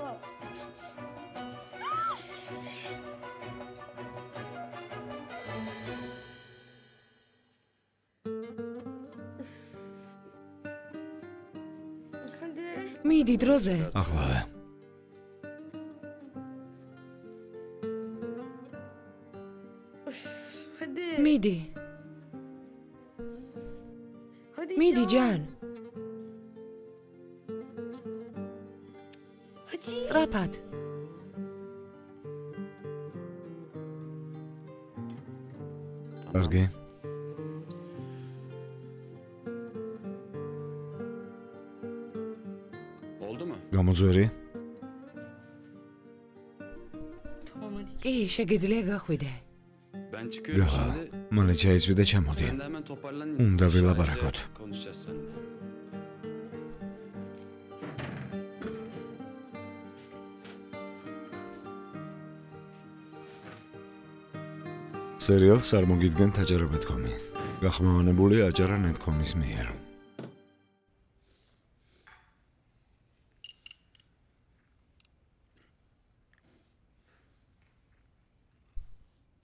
[SPEAKER 2] მიდი დროზე.
[SPEAKER 1] ახლა.
[SPEAKER 2] მიდი. მიდი ჯან. სწრაფად.
[SPEAKER 1] კარგი. გამოძვერი?
[SPEAKER 2] კი, შეგიძლია გახვიდე.
[SPEAKER 1] გახა, მალე ჩაიცვი და ჩამოდი. უნდა ვილაპარაკოთ. სერიალს არ მოგიდგენთ აჯარებათქომი. გახმოვანებული აჯარა ნეტკომის მიერ.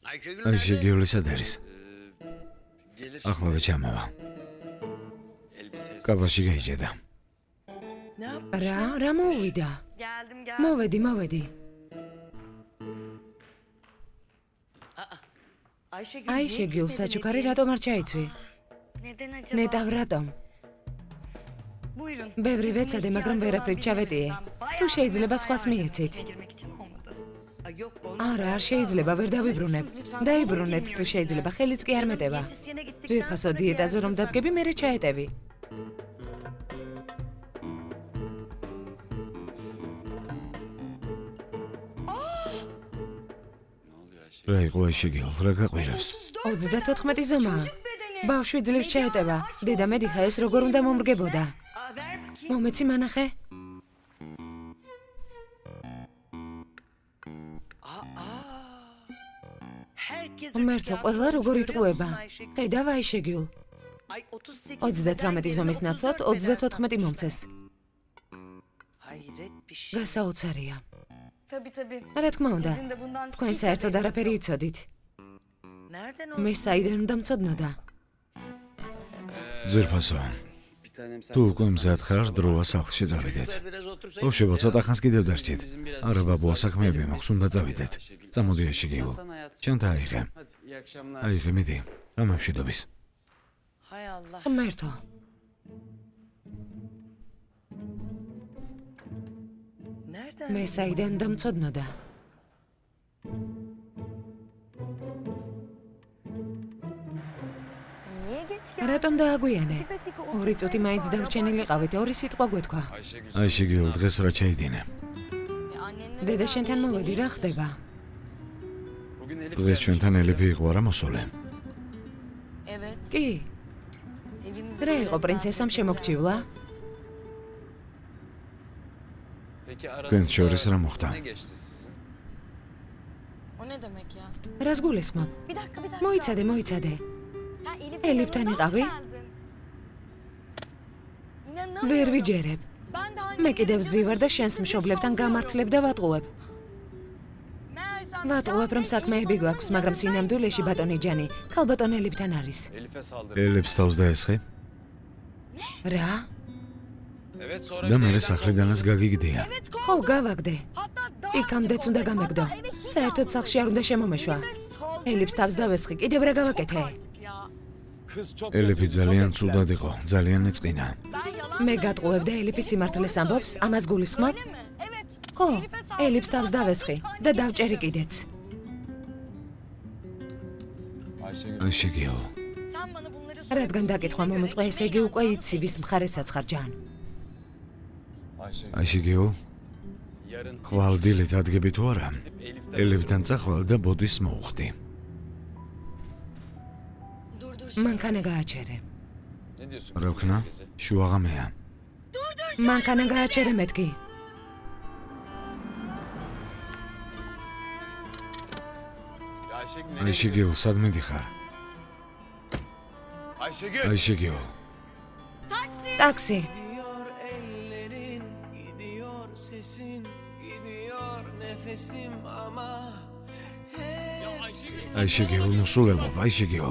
[SPEAKER 1] Ayşegül sad არის? Ახლავე ჩამოვა. კაბაში გაიჭედა.
[SPEAKER 2] რა, რა მოვიდა? მოვედი, მოვედი. Ayşegül, საჩუქარი რატომ არ ჩაიცვი? ნეტავ რატომ? ბევრი ვეცადე, მაგრამ ვერაფრით ჩავეტიე. თუ შეიძლება სხვას მიეცით. არა, არ შეიძლება, ვერ დავიბრუნებ. დაიბრუნეთ თუ შეიძლება, ხელიც კი არ მეტევა. ძვირფასო დიეტაზე რომ დადგები, მერე ჩაეტევი.
[SPEAKER 1] რა იყო Ayşegül, რა გაყვირებს?
[SPEAKER 2] ოცდათოთხმეტი ზომაა. ბავშვი ძლივს ჩაეტევა. დედა მედიხა ეს როგორ უნდა მომრგებოდა. მომეცი მანახე? მერტო ყველა როგორ იტყუება. ხედავ Ayşegül. ოცდათვრამეტი ზომის ნაცვლად ოცდათოთხმეტი მომცეს. გასაოცარია. რა თქმა უნდა, თქვენ საერთოდ არაფერი იცოდით. მე საიდან უნდა მცოდნოდა?
[SPEAKER 1] ძვირფასო. თუ უკვე მზად ხარ, დროა სახლში წავიდეთ. ბავშვებო, ცოტა ხანს კიდევ დარჩით. არა ბაბუა, საქმეები მაქვს, უნდა წავიდეთ. წამოდი Ayşegül. ჩანთა აიღე. აიღე, მიდი. გამამშვიდობის.
[SPEAKER 2] მერტო. მე საიდან უნდა მცოდნოდა? რატომ დააგვიანე? ორი წუთი მაინც დარჩენილიყავით, ორი სიტყვა გვეთქვა.
[SPEAKER 1] Ayşegül, დღეს რა ჩაიდინე?
[SPEAKER 2] დედა შენთან მოვედი, რა ხდება?
[SPEAKER 1] დღეს ჩვენთან ელიფი იყო არა მოსოლე?
[SPEAKER 2] კი. რა იყო პრინცესამ შემოგჭივლა?
[SPEAKER 1] თქვენს შორის რა მოხდა?
[SPEAKER 2] რას გულისხმობ? მოიცადე, მოიცადე. ელიფთან იყავი? ვერ ვიჯერებ. მე კიდევ ზივარ და შენს მშობლებთან გამართლებ და ვატყუებ. ვატყუებ, რომ საქმეები გვაქვს, მაგრამ სინამდვილეში ბატონი ჯანი, ქალბატონ ელიფთან არის.
[SPEAKER 1] ელიფს თავს დაესხი?
[SPEAKER 2] რა?
[SPEAKER 1] და მერე სახლიდანაც გაგიგდია.
[SPEAKER 2] ხო, გავაგდე. იქამდეც უნდა გამეგდო. საერთოდ სახლში არ უნდა შემომეშვა. ელიფს თავს დავესხი, კიდევ რა გავაკეთე?
[SPEAKER 1] ელიფი ძალიან ცუდად იყო, ძალიან ეწყინა.
[SPEAKER 2] მე გატყუებ და ელიფი სიმართლეს ამბობს, ამას გულისხმობ? ხო, ელიფს თავს დავესხი და დავჭერი კიდეც.
[SPEAKER 1] Ayşegül.
[SPEAKER 2] რადგან დაკითხვა მომწყვე, ესე იგი უკვე იცი ვის მხარესაც ხარ ჯან.
[SPEAKER 1] Ayşegül. ხვალდილით ადგები თუ არა? ელიფთან წახვალ და ბოდის მოუხდი.
[SPEAKER 2] მანქანა გააჩერე.
[SPEAKER 1] რა ვქნა? შუაღამეა.
[SPEAKER 2] მანქანა გააჩერე მეთქი.
[SPEAKER 1] Ayşegül, სადმე დიხარ? Ayşegül.
[SPEAKER 2] ტაქსი.
[SPEAKER 1] Ayşegül, musulelov, Ayşegül.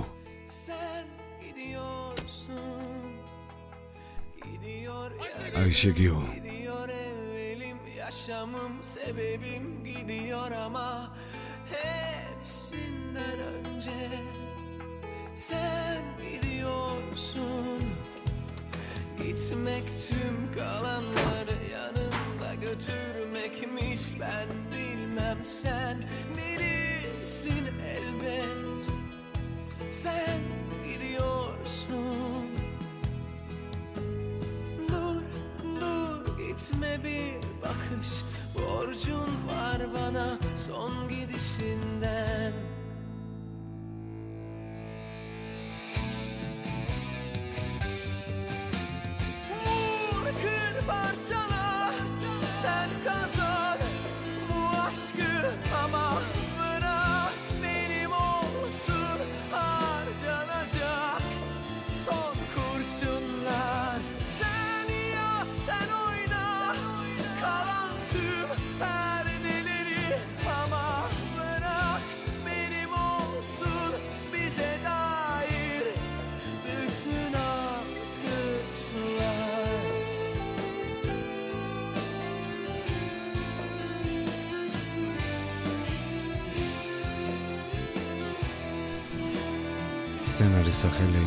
[SPEAKER 1] Ayşegül.
[SPEAKER 4] Gidiyor evvelim, yaşamım, sebebim gidiyor ama hepsinden önce sen gidiyorsun. Gitmek tüm kalanları yanımda götürmekmiş, ben bilmem, sen bilirsin elbet. Sen gidiyorsun. Dur, dur, gitme, bir bakış borcun var bana son gidişinden. Vur, kır, parçala, sen kazan bu aşkı ama bırak benim olsun harcanacak son kurşunlar. Sen yaz, sen oyna, kalan tüm perdeleri ama bırak
[SPEAKER 1] სცენარის სახელი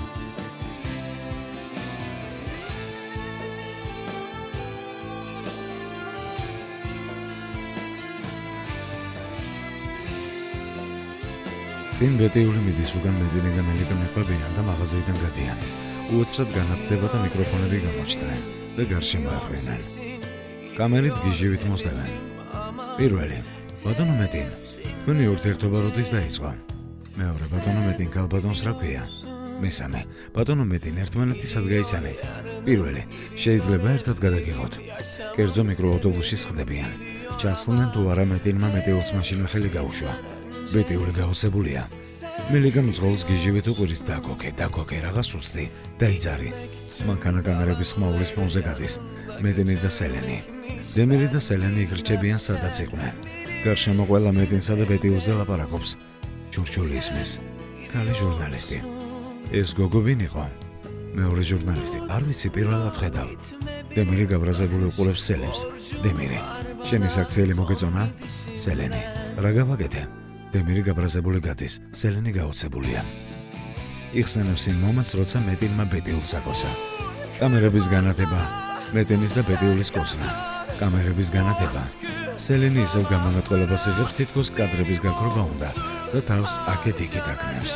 [SPEAKER 1] წინ ბეტიული მიდის, უკან მედინი და მელიკა მიყვებიან და მაღაზიიდან გადიან. უოცრად განათდება და მიკროფონები გამოჩნდნენ და გარშემო ახვენენ. კამერით გიჟივით მოსდევენ. პირველი, ბატონო მეტინ, თქვენი ურთიერთობა როდის დაიწყო? მეორე, ბატონო მეტინ, გალბატონს რა ქვია? მესამე, ბატონო მეტინ, ერთმანეთისად გაიცანით. პირველი, შეიძლება ერთად გადაგიღოთ. კერძო მიკროავტობუსში სხდებიან. ჩასხდნენ თუ არა მეტინმა მეტეულს მაშინვე ხელი გაუშვა. ბეტიული გაოცებულია. მელიკა მძღოლს გიჟივით უყვირის დაგოქე, დაგოქე, რაღაც უცდი, დაიძარი. მანქანა კამერების ხმაურის ფონზე გადის. მეტინი და სელენი. დემირი და სელენი იგრჩებიან სადაც იყვნენ. გარშემო ყველა მეტინსა და ბეტიულზე ლაპარაკობს. ჩურჩული ისმის. ქალი ჟურნალისტი. ეს გოგო ვინ იყო? მეორე ჟურნალისტი. არ ვიცი, პირველად ხედავ. დემირი გაბრაზებული უყურებს სელემს. დემირი. შენი საქციელი მოგეწონა? სელენი. რა გავაკეთე? დემირი გაბრაზებული გადის, სელენი გაოცებულია. იხსენებს იმ მომენტს, როცა მეტინმა ბეტიულს აკოცა. კამერების განათება, მეტინის და ბეტიულის კოცნა. კამერების განათება. სელენი ისევ გამომეტყველებას იღებს, თითქოს კადრების გაქრობა უნდა და თავს აქეთ-იქით აკნევს.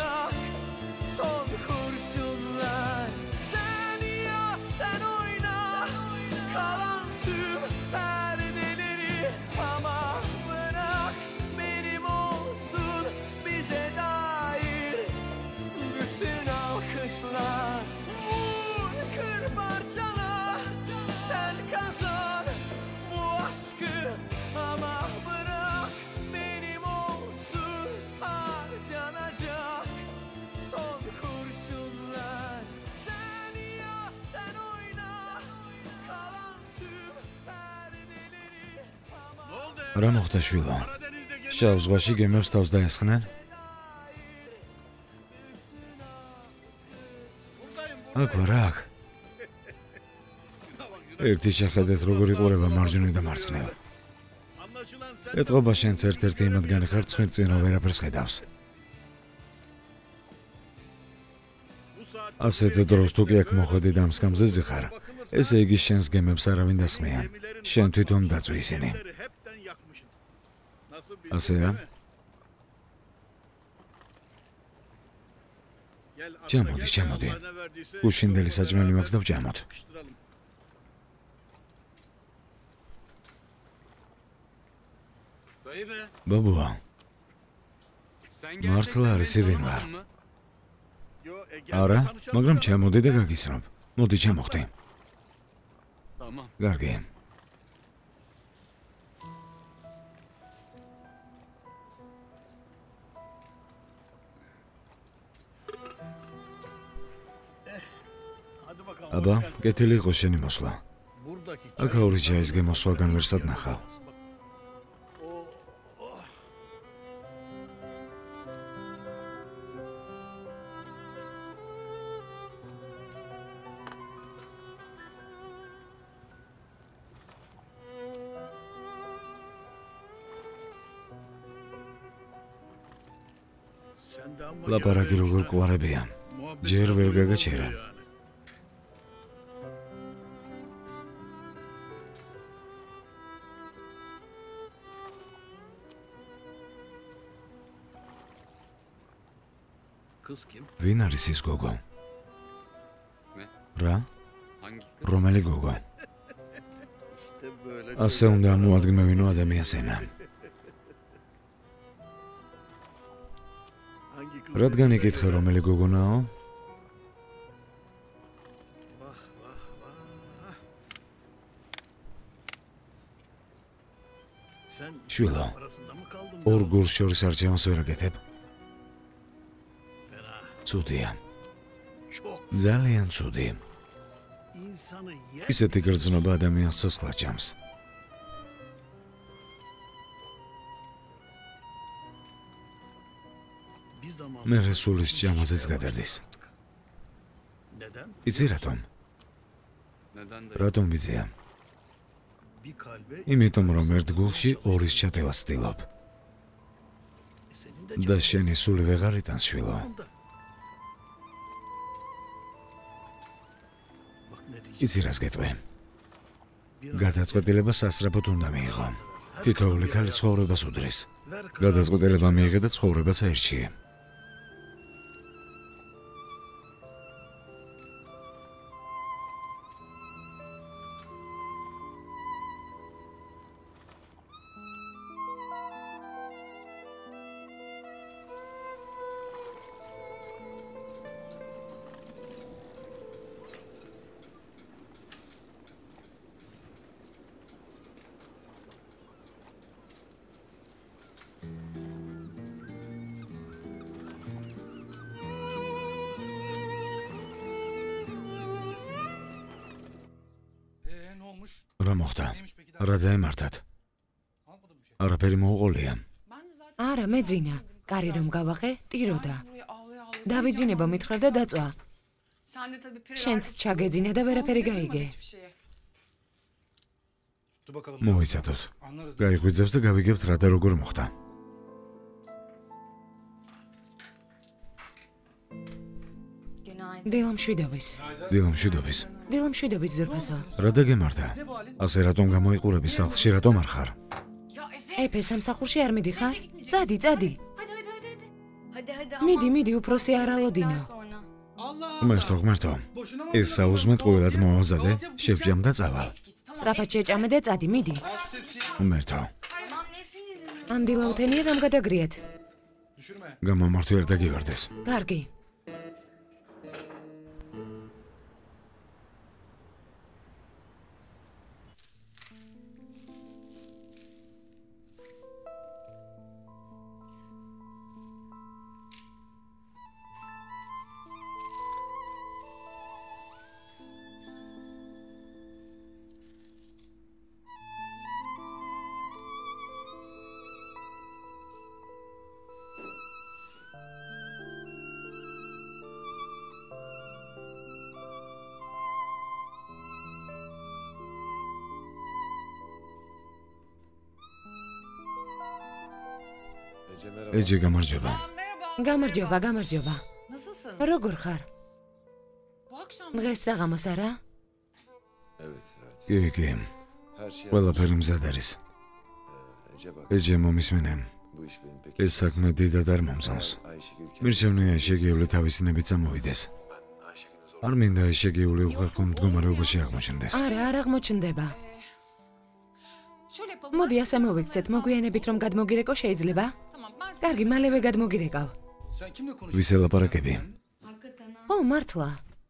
[SPEAKER 1] რა მოხდა შვილო? შავ ზღვაში გემებს თავს დაესხნენ? აქ ვარ, აქ. ერთი შეხედეთ, როგორ იყურება მარჯვნივ და მარცხნივ. ეტყობა შენც ერთ-ერთი იმათგანი ხარ, ცხირწინო ვერაფერს ხედავს. ასეთ დროს თუ კი აქ მოხვედი და ამ სკამზე ხარ, ესე იგი შენს გემებს არავინ დასხმიან. შენ თვითონ დაწვი ისინი. ასეა? ჩამოდი, ჩამოდი. უშინდელი საჭმელი მაქვს და ვჭამოთ. ბაბუა, მართლა არ იცი ვინ ვარ? არა, მაგრამ ჩამოდი და გაგიცნობ. მოდი ჩამოხდი. გარგი. აბა, კეთილი იყო შენი მოსვლა. აქაური ჯაის გემოსვლაგან ვერსად ნახავ. ლაპარაკი როგორ ყვარებია. ჯერ ვერ გაგაჩერა. ვინ არის ის გოგო? რა? რომელი გოგო? ასე უნდა მოადგმევინო ადამიანს ენა. რადგან იკითხე რომელი გოგონაო? შვილო, ორ გულს შორის არჩევანს ვერ აკეთებ? ცუდია. ძალიან ცუდი. ისეთი გრძნობა ადამიანს ცოცხლად ჭამს. მე სულის ჭამაზეც გადადის. იცი რატომ? რატომ ვიძია? იმიტომ რომ ერთ გულში ორის ჩატევას ვცდილობ. და შენი სული ვეღარ იტანს შვილო. იცი რას გეტყვი? გადაწყვეტილება სასწრაფოდ უნდა მიიღო. თითოეული ქალი ცხოვრებას უდრის. გადაწყვეტილება მიიღე და ცხოვრებაც აირჩიე. რა მოხდა? რა დაემართათ? არაფერი მოუყოლია.
[SPEAKER 2] არა, მეძინა. კარი რომ გავახე, ტიროდა. დავიძინება მითხრა და დაწვა. შენც ჩაგეძინა და ვერაფერი გაიგე.
[SPEAKER 1] მოიცადოთ. გაიღვიძებს და გავიგებთ რა და როგორ მოხდა.
[SPEAKER 2] დილამშვიდობის.
[SPEAKER 1] დილამშვიდობის.
[SPEAKER 2] დილამშვიდობის ზურფასო.
[SPEAKER 1] რა დაგემართა? ასე რატომ გამოიყურები სახლში, რატომ არ ხარ?
[SPEAKER 2] ეფე სამსახურში არ მიდიხარ? წადი, წადი. მიდი, მიდი, უფროსი არალოდინო.
[SPEAKER 1] ღმერთო, ღმერთო. ეს საუზმეთ ყოველად მოავზადე, შევჭამ და წავალ.
[SPEAKER 2] სწრაფად შეჭამე და წადი, მიდი.
[SPEAKER 1] ღმერთო.
[SPEAKER 2] ამ დილაუთენია რამ გადაგრიეთ?
[SPEAKER 1] გამომართვი არ დაგივარდეს.
[SPEAKER 2] კარგი.
[SPEAKER 1] ეჯე გამარჯობა.
[SPEAKER 2] გამარჯობა, გამარჯობა. როგორ ხარ? დღეს საღამოს არა?
[SPEAKER 1] კი, კი. ყველაფერი მზად არის. ეჯე მომისმენე. ეს საქმე დიდად არ მომწონს. მირჩევნია შეგიული თავისინებით წამოვიდეს. არ მინდა ეს შეგიული უხერხო მდგომარეობაში აღმოჩნდეს.
[SPEAKER 2] არა, არ აღმოჩნდება. მოდი ასე მოვიქცეთ, მოგვიანებით რომ გადმოგირეკო შეიძლება? კარგი, მალევე გადმოგირეკავ.
[SPEAKER 1] ვის ელაპარაკები?
[SPEAKER 2] ო, მართლა.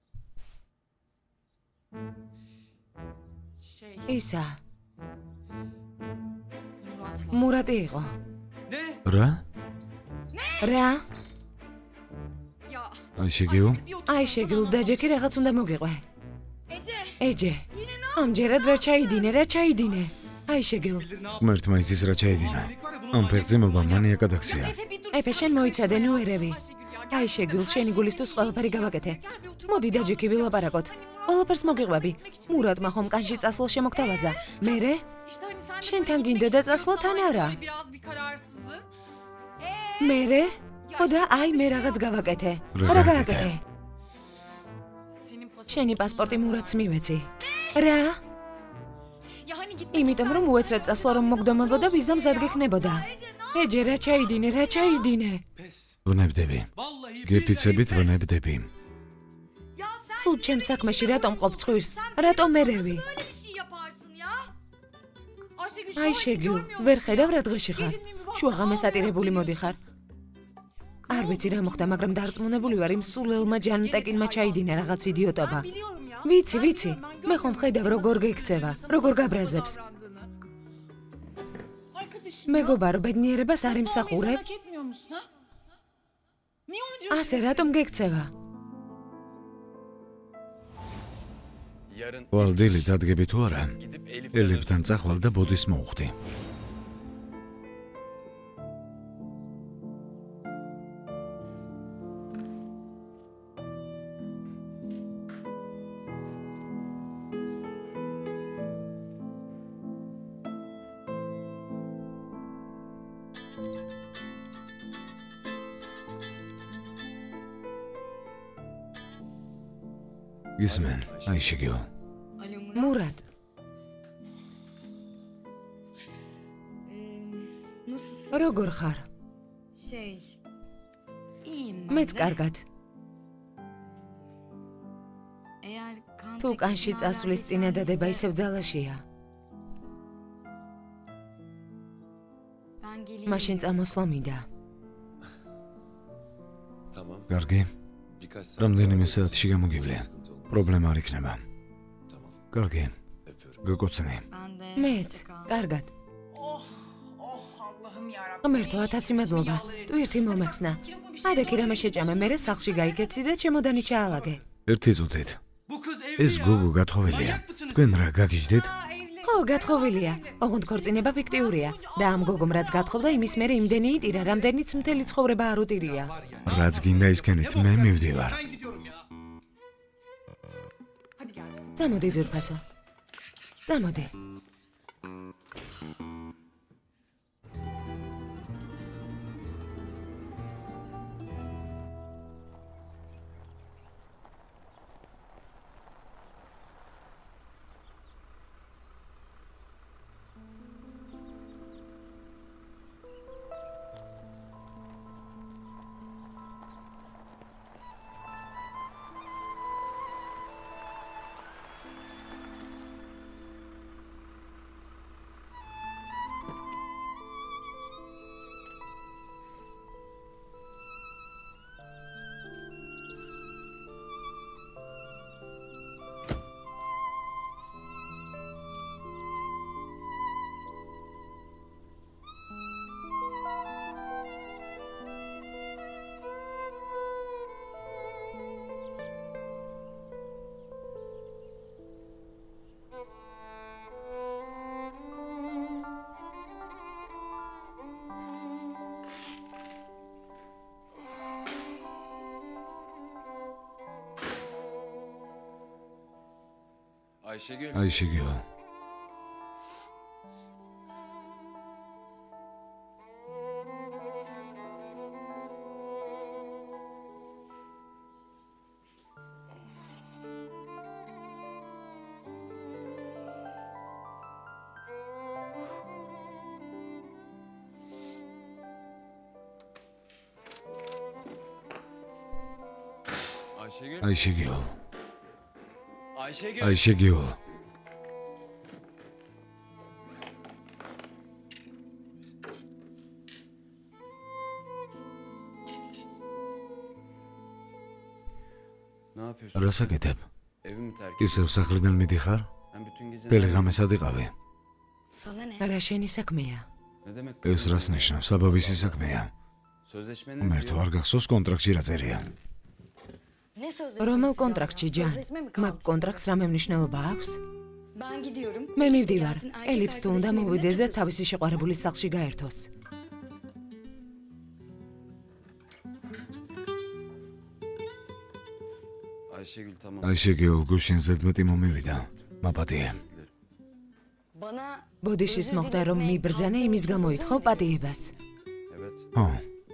[SPEAKER 2] ისა. მურატი იყო.
[SPEAKER 1] რა?
[SPEAKER 2] რა?
[SPEAKER 1] აი შეგიულ?
[SPEAKER 2] აი შეგიულ დაჯექი რაღაც უნდა მოგიყვე. ეჯე. ამჯერად რა ჩაიდინე, რა ჩაიდინე. აი შეგიულ.
[SPEAKER 1] ღმერთმა იცის რა ჩაიდინა. ამ ფერწემობა მანიაკად აქცია.
[SPEAKER 2] ეფე შენ მოიცადე, ნუ ერევი. აი შეგიულ, შენი გულისთვის ყველაფერი გავაკეთე. მოდი დაჯექი ვილაპარაკოთ. ყველაფერს მოგიყვები. მურატმა ხომ კანში წასვლა შემოგთავაზა. მერე? შენთან გინდა და წასვლა თან არა. მერე? ხოდა აი მე რაღაც გავაკეთე. რა გავაკეთე? შენი პასპორტი მურატს მივეცი. რა? იმიტომ რომ უეცრად წასვლა რომ მოგდომებოდა ვიზა მზად გექნებოდა. ეჯე რა ჩაიდინე, რა ჩაიდინე.
[SPEAKER 1] ვნებდები. გეფიცებით ვნებდები.
[SPEAKER 2] სულ ჩემ საქმეში რატომ ყოფ ცხვირს? რატომ მერევი? აი შეგიულ, ვერ ხედავ რა დღეში ხარ. შუაღამეს ატირებული მოდიხარ. არ ვიცი რა მოხდა, მაგრამ დარწმუნებული ვარ იმ სულელმა ჯანტეკინმა ჩაიდინა რაღაც იდიოტობა. ვიცი, ვიცი, მე ხომ ხედავ როგორ გექცევა, როგორ გაბრაზებს. მეგობარო, ბედნიერებას არ იმსახურებ? ასე რატომ გექცევა?
[SPEAKER 1] ვალდილი დადგები თუ არა? ელებთან წახვალ და ბოდის მოუხდი. გისმენ, აი შეგიო.
[SPEAKER 2] Murat. როგორ ხარ? მეც კარგად. თუ კანში წასვლის წინადადება ისევ ძალაშია. მაშინ წამოსვლა მინდა.
[SPEAKER 1] კარგი. რამდენიმე საათში გამოგივლია. პრობლემა არ იქნება. კარგი. გეკოცნი.
[SPEAKER 2] მეც, კარგად. ღმერთო, ათასი მადლობა. ტვირთი მომეხსნა. ადექი რამე შეჭამე, მერე სახლში გაიქეცი და ჩემოდანი ჩაალაგე.
[SPEAKER 1] ერთი წუთით. ეს გოგო გათხოვილია. თქვენ რა გაგიჟდეთ?
[SPEAKER 2] ხო, გათხოვილია. ოღონდ ქორწინება ფიქტიურია და ამ გოგომ რაც გათხოვდა, იმის მერე იმდენი იტირა, რამდენიც მთელი ცხოვრება არ უტირია.
[SPEAKER 1] რაც გინდა ისქენით, მე მივდივარ.
[SPEAKER 2] წამოდი ძვირფასო. წამოდი.
[SPEAKER 1] Ayşegül. Ayşegül.
[SPEAKER 4] Ayşegül.
[SPEAKER 1] Ayşegül.
[SPEAKER 4] Ayşegül.
[SPEAKER 1] Ayşegül.
[SPEAKER 4] Ne yapıyorsun?
[SPEAKER 1] რა საკეთებ?
[SPEAKER 4] Evimi terk
[SPEAKER 1] ისევ სახლიდან მიდიხარ?
[SPEAKER 4] Ben bütün gece
[SPEAKER 1] ტელეგრამეს ადიყავი.
[SPEAKER 2] რა შენი საქმეა?
[SPEAKER 4] Ne demek?
[SPEAKER 1] ეს რას ნიშნავს? საბაბისი საქმეა.
[SPEAKER 4] Sözleşmenin
[SPEAKER 1] ღმერთო, არ გახსოვს კონტრაქტში რა წერია?
[SPEAKER 2] რომელ კონტრაქტში, ჯან? მაგ კონტრაქტს რამე მნიშვნელობა აქვს? მე მივდივარ. ელიფს თუ უნდა მოვიდეს და თავისი შეყვარებულის სახლში გაერთოს.
[SPEAKER 4] Ayşegül tamam.
[SPEAKER 1] Ayşegül, გუშინ ზედმეტი მომივიდა. მაპატიე.
[SPEAKER 2] ბოდიშის მოხდა რომ მიბრძანე, იმის გამო ითხოვ პატიებას.
[SPEAKER 4] Evet.
[SPEAKER 1] ხო.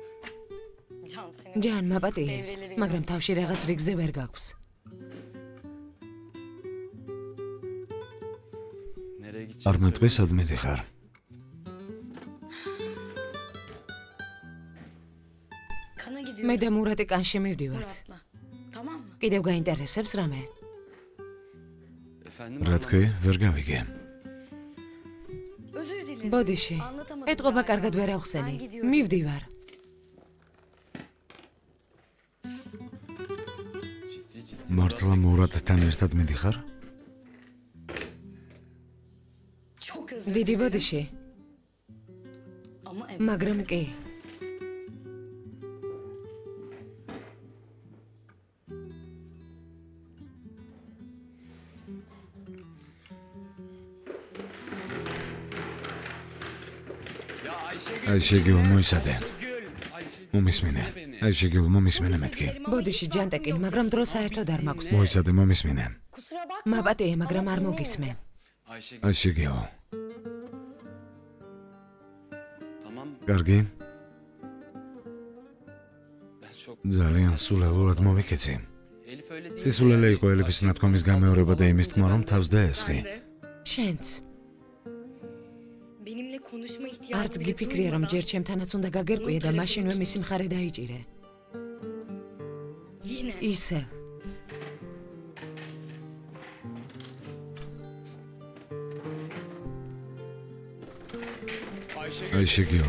[SPEAKER 2] ჯან, მაპატიე, მაგრამ თავში რაღაც რიგზე ვერ გაქვს.
[SPEAKER 4] Nereye gideceğini
[SPEAKER 1] არ მეტყვი სად მიდიხარ?
[SPEAKER 2] მე და მურატი კანში მივდივართ. კიდევ გაინტერესებს რამე?
[SPEAKER 4] Efendim?
[SPEAKER 1] რა თქვი? ვერ გავიგე.
[SPEAKER 2] ბოდიში, ეტყობა კარგად ვერ ახსენი. მივდივარ.
[SPEAKER 4] Ciddi ciddi.
[SPEAKER 1] მართლა მურატთან ერთად მიდიხარ?
[SPEAKER 2] დიდი ბოდიში. მაგრამ კი.
[SPEAKER 4] Ya Ayşegül.
[SPEAKER 1] Ayşegül, მოისადე. მომისმინე. Ayşegül, მომისმინე მეთქი.
[SPEAKER 2] ბოდიში, ჯანტეკინ, მაგრამ დრო საერთოდ არ მაქვს.
[SPEAKER 1] მოისადე, მომისმინე.
[SPEAKER 2] მაპატიე, მაგრამ არ მოგისმენ.
[SPEAKER 4] Ayşegül.
[SPEAKER 1] Ayşegül.
[SPEAKER 4] Tamam.
[SPEAKER 1] კარგი?
[SPEAKER 4] Ben çok
[SPEAKER 1] ძალიან სულელურად მომიქეცი.
[SPEAKER 4] Elif
[SPEAKER 1] სისულელე იყო ელიფის ნათქვამის გამეორება და იმის თქმა, რომ თავს დაესხი.
[SPEAKER 2] შენც. არც გიფიქრია, რომ ჯერ ჩემთანაც უნდა გაგერკვია და მაშინვე მისი მხარე დაიჭირე. ისევ. აიშეგიო.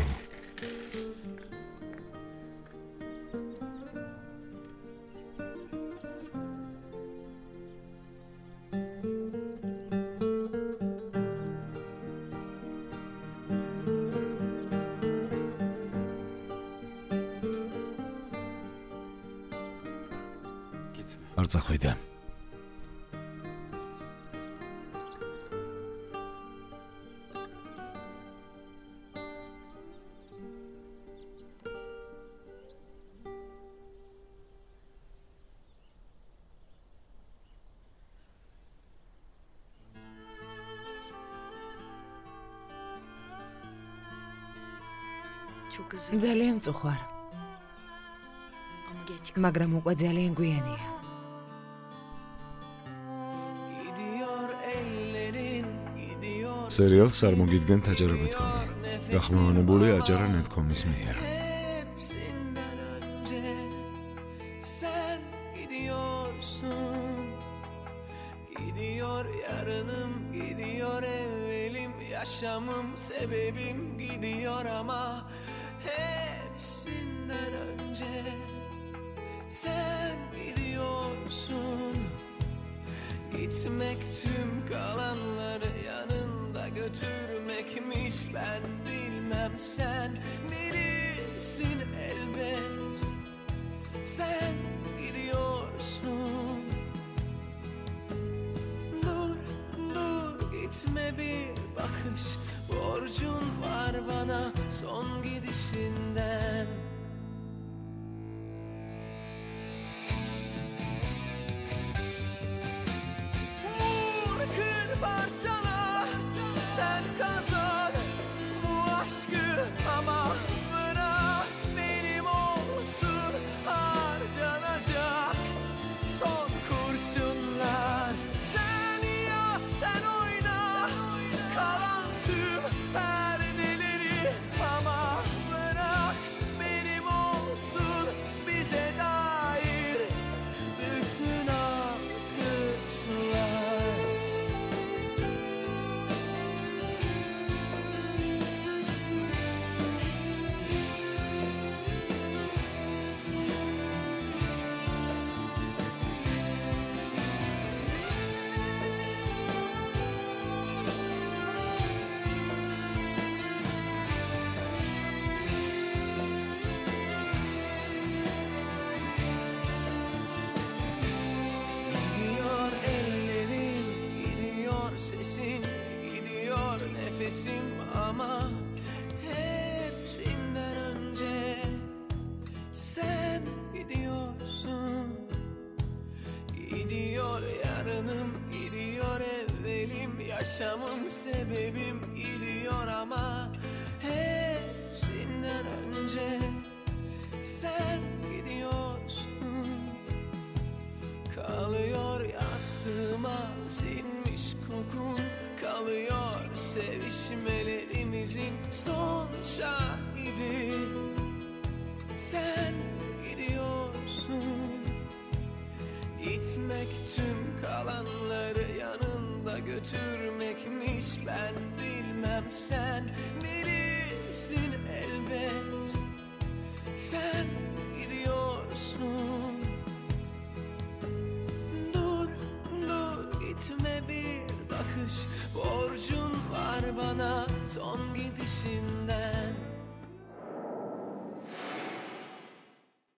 [SPEAKER 2] არ წახვიდე. ძალიან მწუხვარ. მაგრამ უკვე ძალიან გვიანია. სერიალს არ მოგიდგენთ აჯანყებათქომი. გახმოვანებული აჯარა ნეტკომის მიერ.
[SPEAKER 5] Gidiyor yarınım, gidiyor evvelim, yaşamım, sebebim gidiyor ama hepsinden önce sen gidiyorsun. Gitmek tüm kalanları yanında götürmekmiş, ben bilmem, sen bilirsin elbet. Sen gidiyorsun. Dur, dur, gitme, bir bakış borcun var bana son gidişinden. Vur, kır, parçala, sen kazan bu aşkı ama bırak benim olsun harcanacak son kurşunlar. Sen yaz, sen oyna kalan tüm perdeleri ama bırak benim olsun bize dair bütün akışlar. Gidiyor ellerin, gidiyor sesin, gidiyor nefesim ama hepsinden önce sen gidiyorsun. Gidiyor yarınım, gidiyor evvelim, yaşamım, sebebim gidiyor ama hepsinden önce sen gidiyorsun. Kalıyor yastığıma sinmiş kokun, kalıyor sevişmelerimizin son şahidi. Sen gidiyorsun. Gitmek tüm kalanları yanında götürmekmiş, ben bilmem, sen bilirsin elbet. Sen gidiyorsun. Dur, dur, gitme, bir bakış borcun var bana son gidişin.